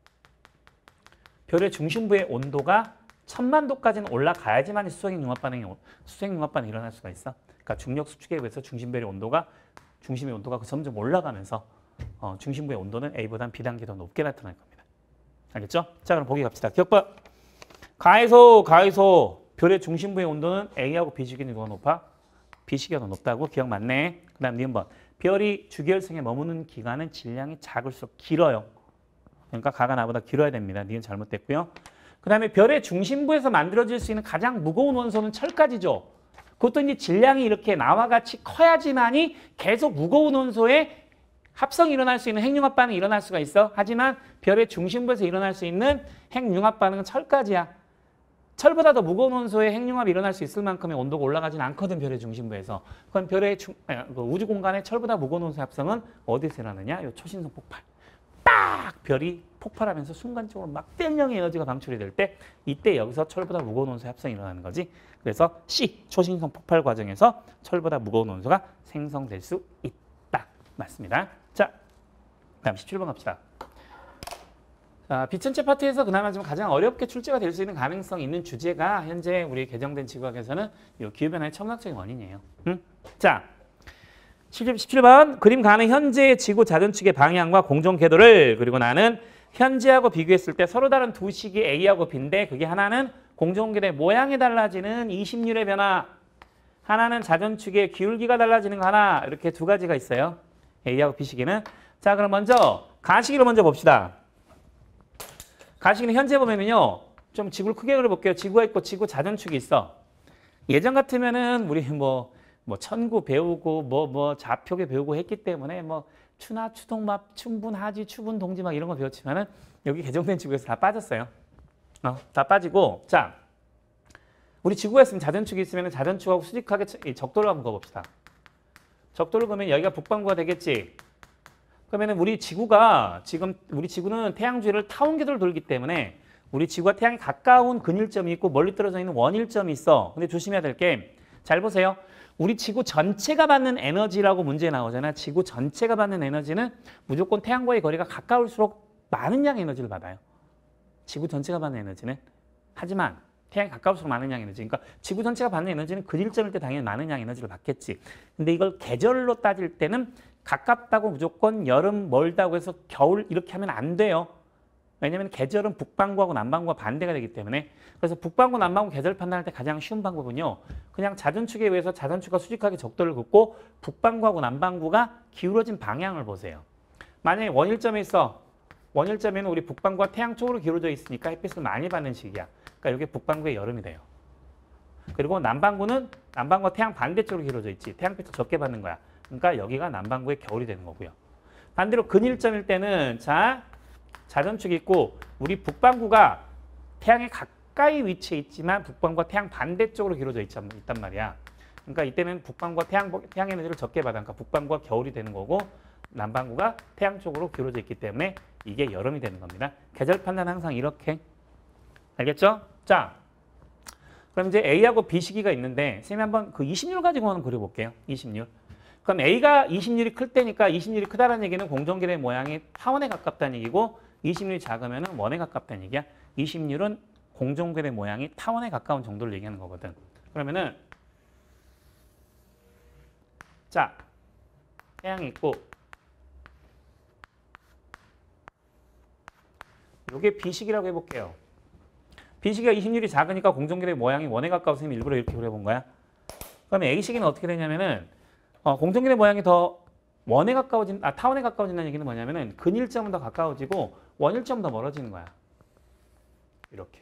S1: 별의 중심부의 온도가 천만 도까지는 올라가야지만 수소핵 융합 반응이 수소핵 융합 반응이 일어날 수가 있어. 그러니까 중력 수축에 의해서 중심별의 온도가 중심의 온도가 점점 올라가면서 어, 중심부의 온도는 A보다는 B 단계 더 높게 나타날 겁니다. 알겠죠? 자, 그럼 보기 갑시다. 기억봐. 가에서 가에서 별의 중심부의 온도는 A하고 B 시기는 누가 높아? B 시기가 더 높다고? 기억 맞네. 그 다음 니은 번. 별이 주기혈성에 머무는 기간은 질량이 작을수록 길어요. 그러니까 가가 나보다 길어야 됩니다. 니은 잘못됐고요. 그 다음에 별의 중심부에서 만들어질 수 있는 가장 무거운 원소는 철가지죠. 그것도 이제 질량이 이렇게 나와 같이 커야지만이 계속 무거운 원소의 합성이 일어날 수 있는 핵융합 반응이 일어날 수가 있어. 하지만 별의 중심부에서 일어날 수 있는 핵융합 반응은 철가지야. 철보다 더 무거운 원소의 핵융합이 일어날 수 있을 만큼의 온도가 올라가진 않거든, 별의 중심부에서. 그럼 별의 중, 아니, 그 우주 공간의 철보다 무거운 원소의 합성은 어디서 일어나느냐? 요 초신성 폭발. 딱 별이 폭발하면서 순간적으로 막대량의 에너지가 방출이 될 때 이때 여기서 철보다 무거운 원소의 합성이 일어나는 거지. 그래서 C, 초신성 폭발 과정에서 철보다 무거운 원소가 생성될 수 있다. 맞습니다. 자, 다음 십칠 번 갑시다. 자, 비천체 파트에서 그나마 좀 가장 어렵게 출제가 될 수 있는 가능성이 있는 주제가 현재 우리 개정된 지구학에서는 이 기후변화의 첨삭적인 원인이에요. 응? 자, 십칠 번 그림 가는 현재의 지구 자전축의 방향과 공정 궤도를, 그리고 나는 현재하고 비교했을 때 서로 다른 두 식이 A하고 B인데 그게 하나는 공정 궤도의 모양이 달라지는 이십률의 변화, 하나는 자전축의 기울기가 달라지는 거 하나, 이렇게 두 가지가 있어요. A하고 B식에는. 자, 그럼 먼저 가시기로 먼저 봅시다. 가시기는 현재 보면은요, 좀 지구를 크게 그려볼게요. 지구가 있고 지구 자전축이 있어. 예전 같으면은 우리 뭐, 뭐 천구 배우고 뭐, 뭐 좌표계 배우고 했기 때문에 뭐 추나 추동막, 춘분, 하지, 추분, 동지 막 이런 거 배웠지만은 여기 개정된 지구에서 다 빠졌어요. 어, 다 빠지고. 자, 우리 지구가 있으면 자전축이 있으면 자전축하고 수직하게 적도를 한번 그어봅시다. 적도를 그으면 여기가 북반구가 되겠지. 그러면 우리 지구가 지금 우리 지구는 태양 주위를 타원 궤도를 돌기 때문에 우리 지구와 태양이 가까운 근일점이 있고 멀리 떨어져 있는 원일점이 있어. 근데 조심해야 될 게, 잘 보세요. 우리 지구 전체가 받는 에너지라고 문제 나오잖아. 지구 전체가 받는 에너지는 무조건 태양과의 거리가 가까울수록 많은 양의 에너지를 받아요. 지구 전체가 받는 에너지는. 하지만 태양이 가까울수록 많은 양의 에너지. 그러니까 지구 전체가 받는 에너지는 근일점일 때 당연히 많은 양의 에너지를 받겠지. 근데 이걸 계절로 따질 때는 가깝다고 무조건 여름, 멀다고 해서 겨울 이렇게 하면 안 돼요. 왜냐하면 계절은 북반구하고 남반구가 반대가 되기 때문에. 그래서 북반구, 남반구 계절 판단할 때 가장 쉬운 방법은요, 그냥 자전축에 의해서 자전축과 수직하게 적도를 긋고 북반구하고 남반구가 기울어진 방향을 보세요. 만약에 원일점에 있어. 원일점에는 우리 북반구가 태양 쪽으로 기울어져 있으니까 햇빛을 많이 받는 시기야. 그러니까 이게 북반구의 여름이 돼요. 그리고 남반구는 남반구가 태양 반대쪽으로 기울어져 있지. 태양빛을 적게 받는 거야. 그러니까 여기가 남반구의 겨울이 되는 거고요. 반대로 근일점일 때는 자, 자전축이 있고 우리 북반구가 태양에 가까이 위치해 있지만 북반구가 태양 반대쪽으로 기울어져 있단 말이야. 그러니까 이때는 북반구가 태양, 태양 에너지를 적게 받아. 그러니까 북반구가 겨울이 되는 거고 남반구가 태양 쪽으로 기울어져 있기 때문에 이게 여름이 되는 겁니다. 계절 판단 항상 이렇게. 알겠죠? 자, 그럼 이제 A하고 B 시기가 있는데 선생님이 한번 그 이십률 가지고 한번 그려볼게요. 이십률. 그럼 A가 이십률이 클 때니까 이십률이 크다는 얘기는 공정계의 모양이 타원에 가깝다는 얘기고 이십률이 작으면 원에 가깝다는 얘기야. 이십률은 공정계의 모양이 타원에 가까운 정도를 얘기하는 거거든. 그러면은 자, 태양이 있고 요게 B식이라고 해볼게요. B식이가 이십률이 작으니까 공정계의 모양이 원에 가까워서 선생님이 일부러 이렇게 그려본 거야. 그러면 A식은 어떻게 되냐면은 어, 공정계의 모양이 더 원에 가까워진, 아, 타원에 가까워진다는 얘기는 뭐냐면은 근일점은 더 가까워지고 원일점은 더 멀어지는 거야. 이렇게.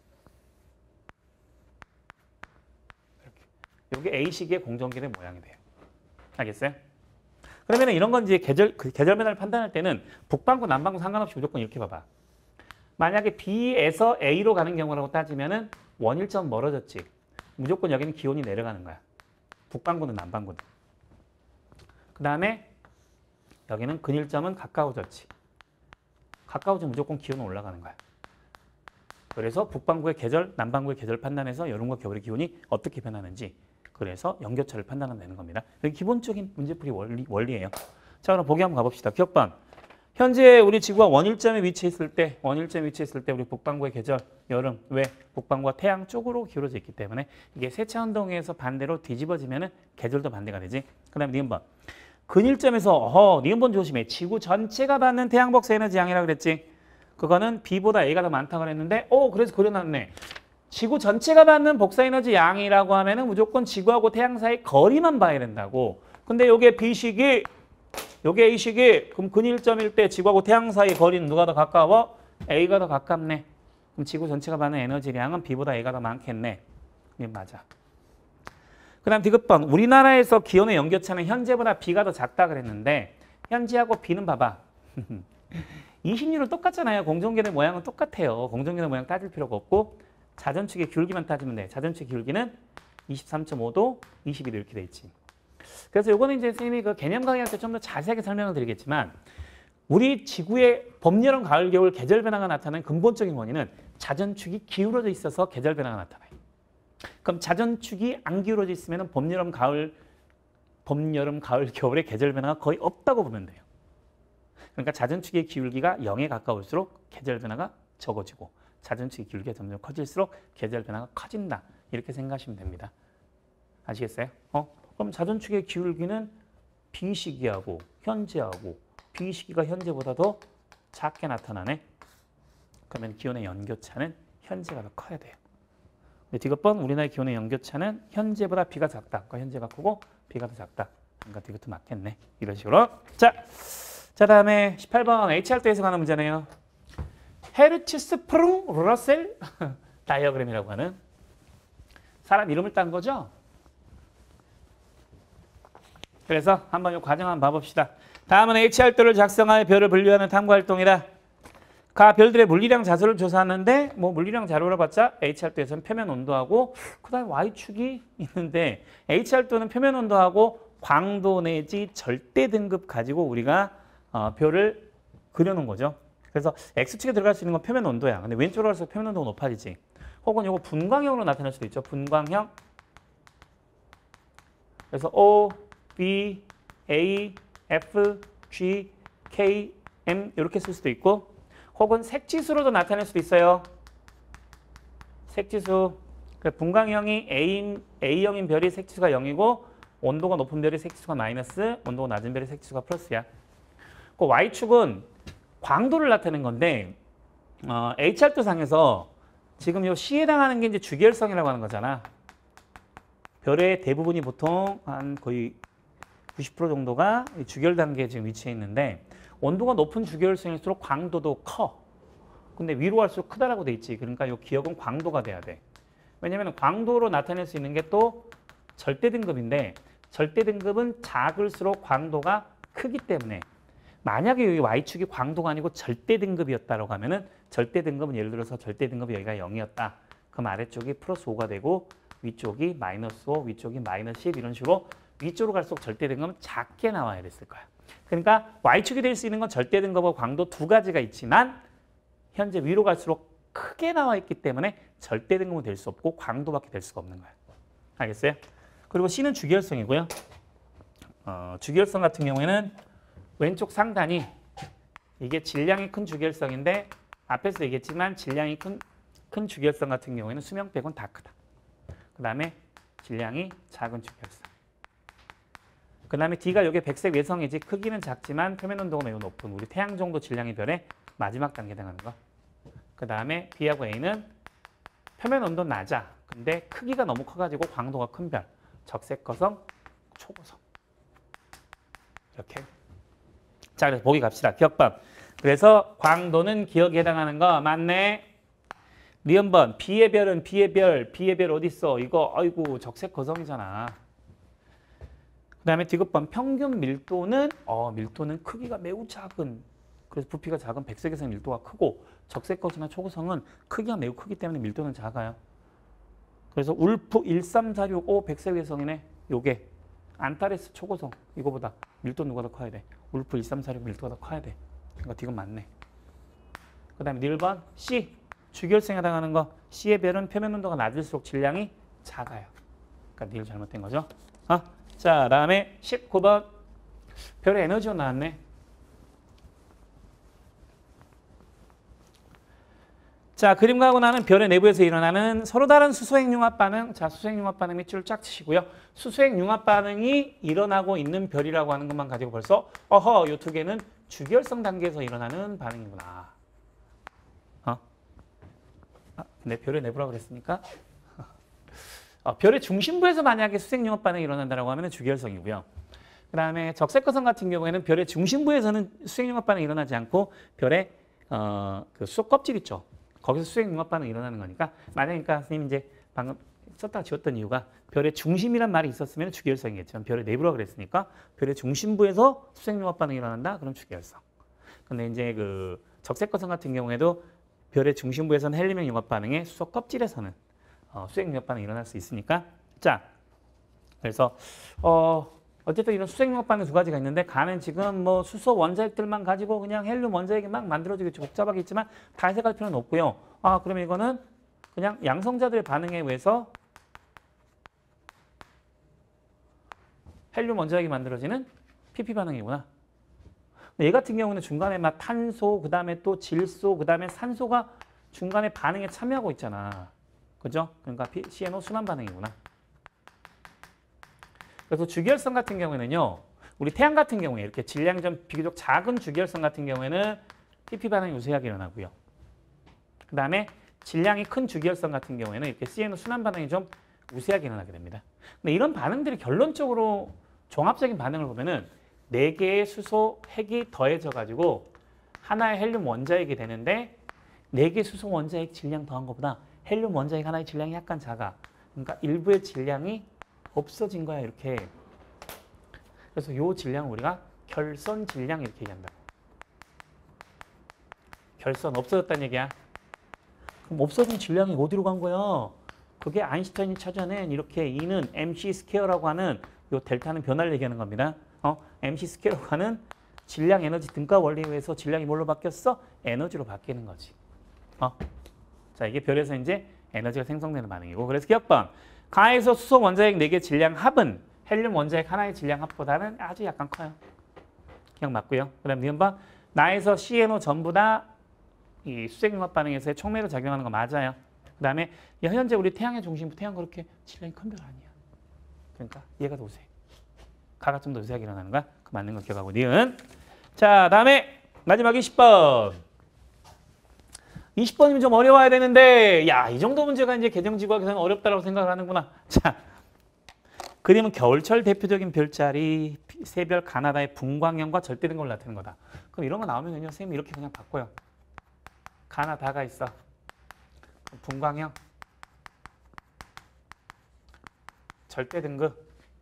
S1: 이렇게. 이게 A식의 공정계의 모양이 돼요. 알겠어요? 그러면은 이런 건 이제 계절, 그 계절 변화를 판단할 때는 북반구, 남반구 상관없이 무조건 이렇게 봐봐. 만약에 B에서 A로 가는 경우라고 따지면은 원일점 멀어졌지. 무조건 여기는 기온이 내려가는 거야. 북반구는 남반구는. 그 다음에 여기는 근일점은 가까워졌지. 가까워지면 무조건 기온은 올라가는 거야. 그래서 북반구의 계절, 남반구의 계절 판단해서 여름과 겨울의 기온이 어떻게 변하는지, 그래서 연교차를 판단하면 되는 겁니다. 이게 기본적인 문제풀이 원리, 원리예요. 자, 그럼 보기 한번 가봅시다. 기억반. 현재 우리 지구가 원일점에 위치했을 때, 원일점에 위치했을 때 우리 북반구의 계절, 여름, 왜? 북반구가 태양 쪽으로 기울어져 있기 때문에 이게 세차 운동에서 반대로 뒤집어지면은 계절도 반대가 되지. 그 다음에 니은 번. 근일점에서 어, 니은 번 조심해. 지구 전체가 받는 태양 복사 에너지 양이라고 그랬지. 그거는 B보다 A가 더 많다고 그랬는데, 어, 그래서 그려놨네. 지구 전체가 받는 복사 에너지 양이라고 하면은 무조건 지구하고 태양 사이 거리만 봐야 된다고. 근데 요게 B식이, 요게 A식이, 그럼 근일점일 때 지구하고 태양 사이 거리는 누가 더 가까워? A가 더 가깝네. 그럼 지구 전체가 받는 에너지량은 B보다 A가 더 많겠네. 네, 맞아. 그 다음 디귿번. 우리나라에서 기온의 연교차는 현재보다 B가 더 작다 그랬는데 현재하고 B는 봐봐. 이십률은 똑같잖아요. 공정계의 모양은 똑같아요. 공정계의 모양 따질 필요가 없고. 자전축의 기울기만 따지면 돼. 자전축의 기울기는 이십삼 점 오 도, 이십일 도 이렇게 돼 있지. 그래서 요거는 이제 선생님이 그 개념 강의할 때 좀 더 자세하게 설명을 드리겠지만 우리 지구의 봄, 여름, 가을, 겨울 계절 변화가 나타나는 근본적인 원인은 자전축이 기울어져 있어서 계절 변화가 나타나요. 그럼 자전축이 안 기울어져 있으면 봄, 여름, 가을, 봄, 여름, 가을, 겨울의 계절 변화가 거의 없다고 보면 돼요. 그러니까 자전축의 기울기가 영에 가까울수록 계절 변화가 적어지고 자전축의 기울기가 점점 커질수록 계절 변화가 커진다. 이렇게 생각하시면 됩니다. 아시겠어요? 어? 그럼 자전축의 기울기는 비시기하고 현재하고 비시기가 현재보다 더 작게 나타나네. 그러면 기온의 연교차는 현재가 더 커야 돼요. 근데 디귿번 우리나라의 기온의 연교차는 현재보다 비가 작다. 그러니까 현재가 크고 비가 더 작다. 그러니까 디귿도 맞겠네. 이런 식으로. 자, 자 다음에 십팔 번 에이치알도에서 가는 문제네요. 헤르츠스프룽 러셀 다이어그램이라고 하는 사람 이름을 딴 거죠. 그래서 한번 이 과정 한번 봐봅시다. 다음은 에이치알도를 작성하여 별을 분류하는 탐구활동이다. 가 별들의 물리량 자소를 조사하는데 뭐 물리량 자료를 봤자 에이치알도에서는 표면 온도하고 그다음에 Y축이 있는데 에이치알도는 표면 온도하고 광도 내지 절대 등급 가지고 우리가 어, 별을 그려놓은 거죠. 그래서 X축에 들어갈 수 있는 건 표면 온도야. 근데 왼쪽으로 갈수록 표면 온도가 높아지지. 혹은 이거 분광형으로 나타날 수도 있죠. 분광형. 그래서 O, B, A, F, G, K, M 이렇게 쓸 수도 있고 혹은 색지수로도 나타낼 수도 있어요. 색지수. 분광형이 A인, A형인 별이 색지수가 영이고 온도가 높은 별이 색지수가 마이너스, 온도가 낮은 별이 색지수가 플러스야. 그 Y축은 광도를 나타내는 건데 어, 에이치알도 상에서 지금 요 C에 해당하는 게 이제 주기율성이라고 하는 거잖아. 별의 대부분이 보통 한 거의 구십 퍼센트 정도가 주기율 단계에 지금 위치해 있는데 온도가 높은 주기율성일수록 광도도 커. 근데 위로 갈수록 크다라고 돼 있지. 그러니까 요 기억은 광도가 돼야 돼. 왜냐면 광도로 나타낼 수 있는 게 또 절대 등급인데 절대 등급은 작을수록 광도가 크기 때문에 만약에 여기 Y축이 광도가 아니고 절대 등급이었다라고 하면은 절대 등급은 예를 들어서 절대 등급이 여기가 영이었다. 그럼 아래쪽이 플러스 오가 되고 위쪽이 마이너스 오, 위쪽이 마이너스 십 이런 식으로 위쪽으로 갈수록 절대 등급은 작게 나와야 됐을 거야. 그러니까 Y축이 될 수 있는 건 절대 등급과 광도 두 가지가 있지만 현재 위로 갈수록 크게 나와 있기 때문에 절대 등급은 될 수 없고 광도밖에 될 수가 없는 거야. 알겠어요? 그리고 C는 주기율성이고요. 어, 주기율성 같은 경우에는 왼쪽 상단이 이게 질량이 큰 주기율성인데 앞에서 얘기했지만 질량이 큰, 큰 주기율성 같은 경우에는 수명 빼고는 다 크다. 그 다음에 질량이 작은 주기율성. 그 다음에 D가 이게 백색 외성이지 크기는 작지만 표면 온도가 매우 높은 우리 태양 정도 질량의 별의 마지막 단계에 해당하는 거. 그 다음에 B하고 A는 표면 온도 낮아. 근데 크기가 너무 커가지고 광도가 큰 별. 적색거성, 초고성. 이렇게. 자, 그래서 보기 갑시다. 기억법. 그래서 광도는 기억에 해당하는 거 맞네. 리언번 B의 별은 B의 별, B의 별 어디 있어? 이거 아이고 적색거성이잖아. 그 다음에 디귿번 평균 밀도는 어 밀도는 크기가 매우 작은 그래서 부피가 작은 백색에서 밀도가 크고 적색거성이나 초고성은 크기가 매우 크기 때문에 밀도는 작아요. 그래서 울프 일삼사육오 백색 외성이네. 요게 안타레스 초고성 이거보다 밀도 누가 더 커야 돼? 울프 일삼사육 밀도가 더 커야 돼. 그러니까 디귿 맞네. 그 다음에 일 번 C 주기율성에 해당하는 거 C의 별은 표면 온도가 낮을수록 질량이 작아요. 그러니까 닐 잘못된 거죠. 어? 자, 다음에 십구 번 별의 에너지원 나왔네. 자, 그림과 하고 나는 별의 내부에서 일어나는 서로 다른 수소핵 융합 반응. 자, 수소핵 융합 반응 밑줄을 쫙 치시고요. 수소핵 융합 반응이 일어나고 있는 별이라고 하는 것만 가지고 벌써 어허, 이 두 개는 주기율성 단계에서 일어나는 반응이구나. 어? 아, 내 별의 내부라고 그랬으니까. 어, 별의 중심부에서 만약에 수소핵 융합 반응이 일어난다고 하면 주기율성이고요. 그 다음에 적색거성 같은 경우에는 별의 중심부에서는 수소핵 융합 반응이 일어나지 않고 별의 어, 그 수소 껍질 있죠. 거기서 수소핵 융합 반응이 일어나는 거니까 만약에 그러니까 선생님 이제 방금 썼다가 지웠던 이유가 별의 중심이란 말이 있었으면 주기율성이겠지만 별의 내부라고 그랬으니까 별의 중심부에서 수소핵 융합 반응이 일어난다? 그럼 주기율성. 근데 이제 그 적색거성 같은 경우에도 별의 중심부에서는 헬륨의 융합 반응에 수소 껍질에서는 어, 수액 융합 반응이 일어날 수 있으니까. 자, 그래서 어, 어쨌든 이런 수색 융합 반응 두 가지가 있는데 가는 지금 뭐 수소 원자핵들만 가지고 그냥 헬륨 원자핵이 막 만들어지겠죠. 복잡하게 있지만 다 해석할 필요는 없고요. 아, 그러면 이거는 그냥 양성자들의 반응에 의해서 헬륨 원자핵이 만들어지는 피피 반응이구나. 얘 같은 경우는 중간에 막 탄소, 그 다음에 또 질소, 그 다음에 산소가 중간에 반응에 참여하고 있잖아. 그죠? 그러니까 씨엔오 순환 반응이구나. 그래서 주기혈성 같은 경우에는요. 우리 태양 같은 경우에 이렇게 질량이 좀 비교적 작은 주기혈성 같은 경우에는 피피 반응이 우세하게 일어나고요. 그 다음에 질량이 큰 주기혈성 같은 경우에는 이렇게 씨엔오 순환 반응이 좀 우세하게 일어나게 됩니다. 근데 이런 반응들이 결론적으로 종합적인 반응을 보면은 네 개의 수소 핵이 더해져 가지고 하나의 헬륨 원자핵이 되는데 네 개 수소 원자핵 질량 더한 것보다 헬륨 원자핵 하나의 질량이 약간 작아. 그러니까 일부의 질량이 없어진 거야, 이렇게. 그래서 요 질량을 우리가 결선 질량 이렇게 얘기한다. 결선 없어졌다는 얘기야. 그럼 없어진 질량이 어디로 간 거야? 그게 아인슈타인이 찾아낸 이렇게 E는 엠씨 스퀘어라고 하는 요 델타는 변화를 얘기하는 겁니다. 어? 엠씨 스퀘어라고 하는 질량 에너지 등가 원리에 의해서 질량이 뭘로 바뀌었어? 에너지로 바뀌는 거지. 어? 자, 이게 별에서 이제 에너지가 생성되는 반응이고. 그래서 기억번. 가에서 수소 원자핵 네 개 질량 합은 헬륨 원자핵 하나의 질량 합보다는 아주 약간 커요. 기억 맞고요. 그 다음 니은 번. 나에서 씨엔오 전부 다 이 수색융합 반응에서의 촉매로 작용하는 거 맞아요. 그 다음에 현재 우리 태양의 중심부 태양 그렇게 질량이 큰 별 아니야. 그러니까 얘가 더 우세. 가가 좀 더 우세하게 일어나는 거야. 그 맞는 거 기억하고 니은. 자, 다음에 마지막 이십 번. 이십 번이면 좀 어려워야 되는데 야, 이 정도 문제가 이제 계정지구학에서는 어렵다고 생각을 하는구나. 자, 그림은 겨울철 대표적인 별자리 새별 가나다의 분광형과 절대등급을 나타내는 거다. 그럼 이런 거 나오면요, 선생님이 이렇게 그냥 바꿔요. 가나다가 있어. 분광형. 절대등급.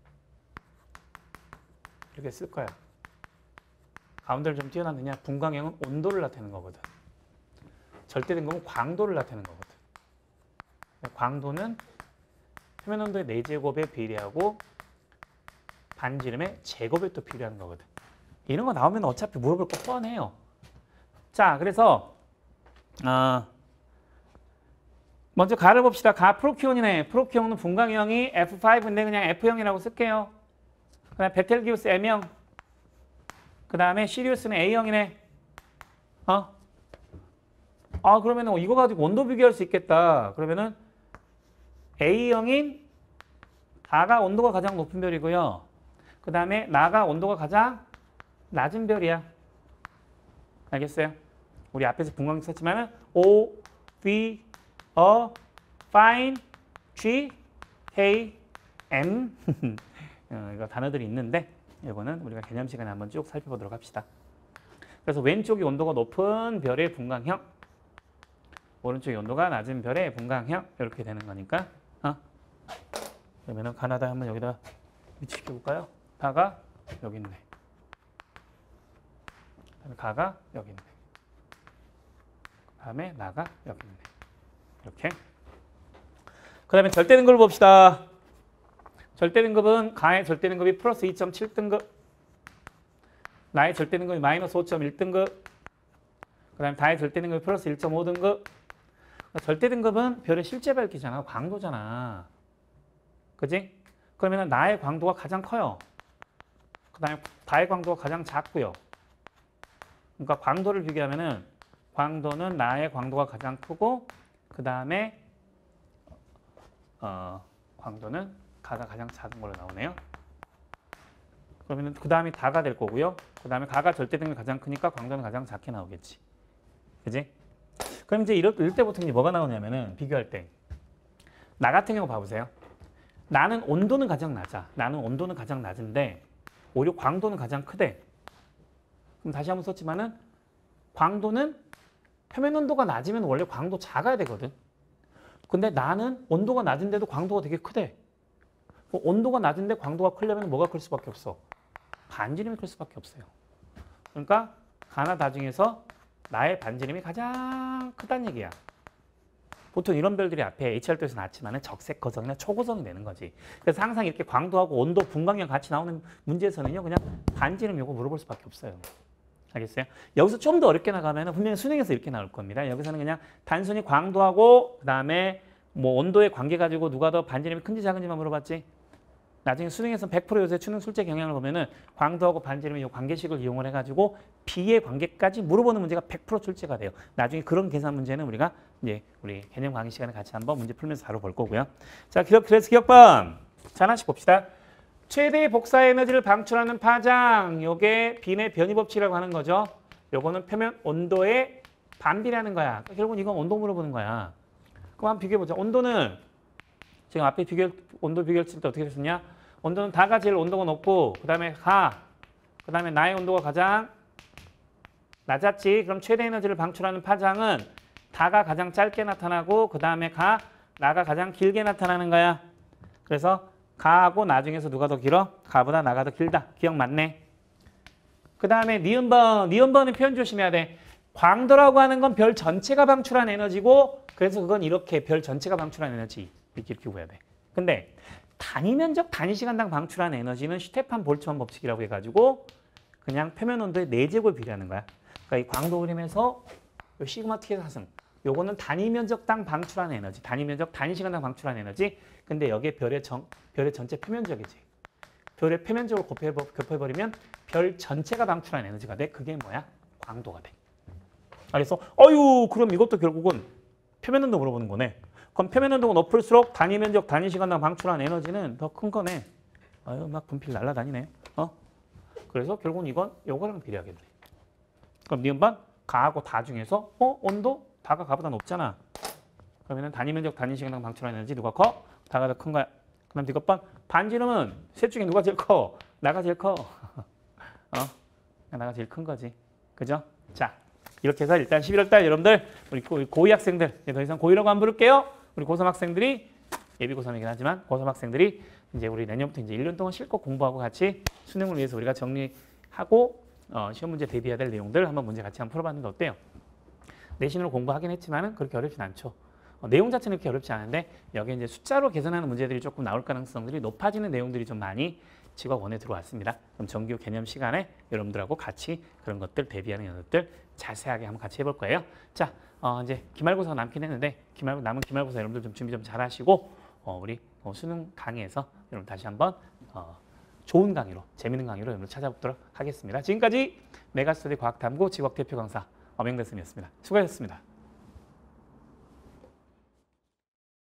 S1: 이렇게 쓸 거야. 가운데를 좀 띄워놨느냐? 분광형은 온도를 나타내는 거거든. 절대등급은 광도를 나타내는 거거든. 광도는 표면 온도의 네 제곱에 비례하고 반지름의 제곱에 또 비례하는 거거든. 이런 거 나오면 어차피 물어볼 거 뻔해요. 자, 그래서 어, 먼저 가를 봅시다. 가 프로키온이네. 프로키온은 분광형이 에프 파이브인데 그냥 에프형이라고 쓸게요. 그 다음에 베텔기우스 엠형. 그 다음에 시리우스는 에이형이네. 어? 아, 그러면 이거 가지고 온도 비교할 수 있겠다. 그러면은 에이형인 가가 온도가 가장 높은 별이고요. 그 다음에 나가 온도가 가장 낮은 별이야. 알겠어요? 우리 앞에서 분광 썼지만은 O, V, A, Fine, G, K, M 어, 이거 단어들이 있는데 이거는 우리가 개념 시간에 한번 쭉 살펴보도록 합시다. 그래서 왼쪽이 온도가 높은 별의 분광형, 오른쪽이 온도가 낮은 별의 분광형 이렇게 되는 거니까. 어? 그러면은 가나다 한번 여기다 위치시켜 볼까요? 가가 여기 있네. 그다음에 가가 여기 있네. 그다음에 나가 여기 있네. 이렇게. 그다음에 절대 등급을 봅시다. 절대 등급은 가의 절대 등급이 플러스 이 점 칠 등급, 나의 절대 등급이 마이너스 오 점 일 등급, 그다음에 다의 절대 등급이 플러스 일 점 오 등급. 절대 등급은 별의 실제 밝기잖아, 광도잖아. 그지? 그러면 나의 광도가 가장 커요. 그 다음에 다의 광도가 가장 작고요. 그러니까 광도를 비교하면은 광도는 나의 광도가 가장 크고 그 다음에 어, 광도는 가가 가장 작은 걸로 나오네요. 그러면은 그 다음이 다가 될 거고요. 그 다음에 가가 절대 등급이 가장 크니까 광도는 가장 작게 나오겠지. 그지? 그럼 이제 이럴, 이럴 때부터 이제 뭐가 나오냐면은 비교할 때 나 같은 경우 봐보세요. 나는 온도는 가장 낮아. 나는 온도는 가장 낮은데 오히려 광도는 가장 크대. 그럼 다시 한번 썼지만은 광도는 표면 온도가 낮으면 원래 광도 작아야 되거든. 근데 나는 온도가 낮은데도 광도가 되게 크대. 온도가 낮은데 광도가 크려면 뭐가 클 수밖에 없어? 반지름이 클 수밖에 없어요. 그러니까 가나 다 중에서 나의 반지름이 가장 크다는 얘기야. 보통 이런 별들이 앞에 에이치알도에서 나왔지만 적색 거성이나 초고성이 되는 거지. 그래서 항상 이렇게 광도하고 온도, 분광량 같이 나오는 문제에서는요, 그냥 반지름 요거 물어볼 수밖에 없어요. 알겠어요? 여기서 좀 더 어렵게 나가면 분명히 수능에서 이렇게 나올 겁니다. 여기서는 그냥 단순히 광도하고 그 다음에 뭐 온도의 관계 가지고 누가 더 반지름이 큰지 작은지만 물어봤지. 나중에 수능에서 백 퍼센트 요새 수능 출제 경향을 보면은 광도하고 반지름의 이 관계식을 이용을 해가지고 B의 관계까지 물어보는 문제가 백 퍼센트 출제가 돼요. 나중에 그런 계산 문제는 우리가 이제 우리 개념 강의 시간에 같이 한번 문제 풀면서 바로 볼 거고요. 자, 기억, 그래서 기억번. 자, 하나씩 봅시다. 최대의 복사 에너지를 방출하는 파장, 요게 빈의 변이 법칙이라고 하는 거죠. 요거는 표면 온도의 반비라는 거야. 결국은 이건 온도 물어보는 거야. 그럼 한번 비교해보자. 온도는 지금 앞에 비교, 온도 비교를 칠 때 어떻게 됐었냐? 온도는 다가 제일 온도가 높고, 그 다음에 가, 그 다음에 나의 온도가 가장 낮았지. 그럼 최대 에너지를 방출하는 파장은 다가 가장 짧게 나타나고, 그 다음에 가, 나가 가장 길게 나타나는 거야. 그래서 가하고 나 중에서 누가 더 길어? 가보다 나가 더 길다. 기억 맞네. 그 다음에 니은번, 니은번은 표현 조심해야 돼. 광도라고 하는 건 별 전체가 방출한 에너지고, 그래서 그건 이렇게 별 전체가 방출한 에너지. 이렇게 이렇게 보여야 돼. 근데 단위 면적, 단위 시간당 방출한 에너지는 슈테판 볼츠만 법칙이라고 해가지고 그냥 표면 온도의 네 제곱을 비례하는 거야. 그러니까 이 광도 그림에서 요 시그마 t의 사승, 요거는 단위 면적당 방출한 에너지, 단위 면적, 단위 시간당 방출한 에너지. 근데 여기에 별의 정, 별의 전체 표면적이지. 별의 표면적으로 곱해, 곱해버리면 별 전체가 방출한 에너지가 돼. 그게 뭐야? 광도가 돼. 그래서 어유 그럼 이것도 결국은 표면 온도 물어보는 거네. 그럼 표면 온도가 높을수록 단위 면적, 단위 시간당 방출한 에너지는 더 큰 거네. 아유, 막 분필 날라다니네. 어? 그래서 결국은 이건 요거랑 비례하겠네. 그럼 니은번 가하고 다 중에서 어? 온도? 다가 가보다 높잖아. 그러면은 단위 면적, 단위 시간당 방출한 에너지 누가 커? 다가 더 큰 거야. 그럼 이것번 반지름은 셋 중에 누가 제일 커? 나가 제일 커. 어? 나가 제일 큰 거지. 그죠? 자, 이렇게 해서 일단 십일월 달 여러분들 우리 고이 학생들, 더 이상 고이라고 안 부를게요. 우리 고삼 학생들이 예비 고삼이긴 하지만 고삼 학생들이 이제 우리 내년부터 이제 일 년 동안 실컷 공부하고 같이 수능을 위해서 우리가 정리하고 어, 시험 문제 대비해야 될 내용들 한번 문제 같이 한번 풀어봤는데 어때요? 내신으로 공부하긴 했지만은 그렇게 어렵진 않죠. 어, 내용 자체는 그렇게 어렵지 않은데 여기 이제 숫자로 계산하는 문제들이 조금 나올 가능성들이 높아지는 내용들이 좀 많이 지각원에 들어왔습니다. 그럼 정규 개념 시간에 여러분들하고 같이 그런 것들 대비하는 연습들 자세하게 한번 같이 해볼 거예요. 자, 어, 이제 기말고사가 남긴 했는데 기말, 남은 기말고사 여러분들 좀 준비 좀 잘하시고 어, 우리 어, 수능 강의에서 여러분 다시 한번 어, 좋은 강의로 재밌는 강의로 여러분 찾아뵙도록 하겠습니다. 지금까지 메가스터디 과학탐구 지국대표 강사 엄영대 쌤이었습니다. 수고하셨습니다.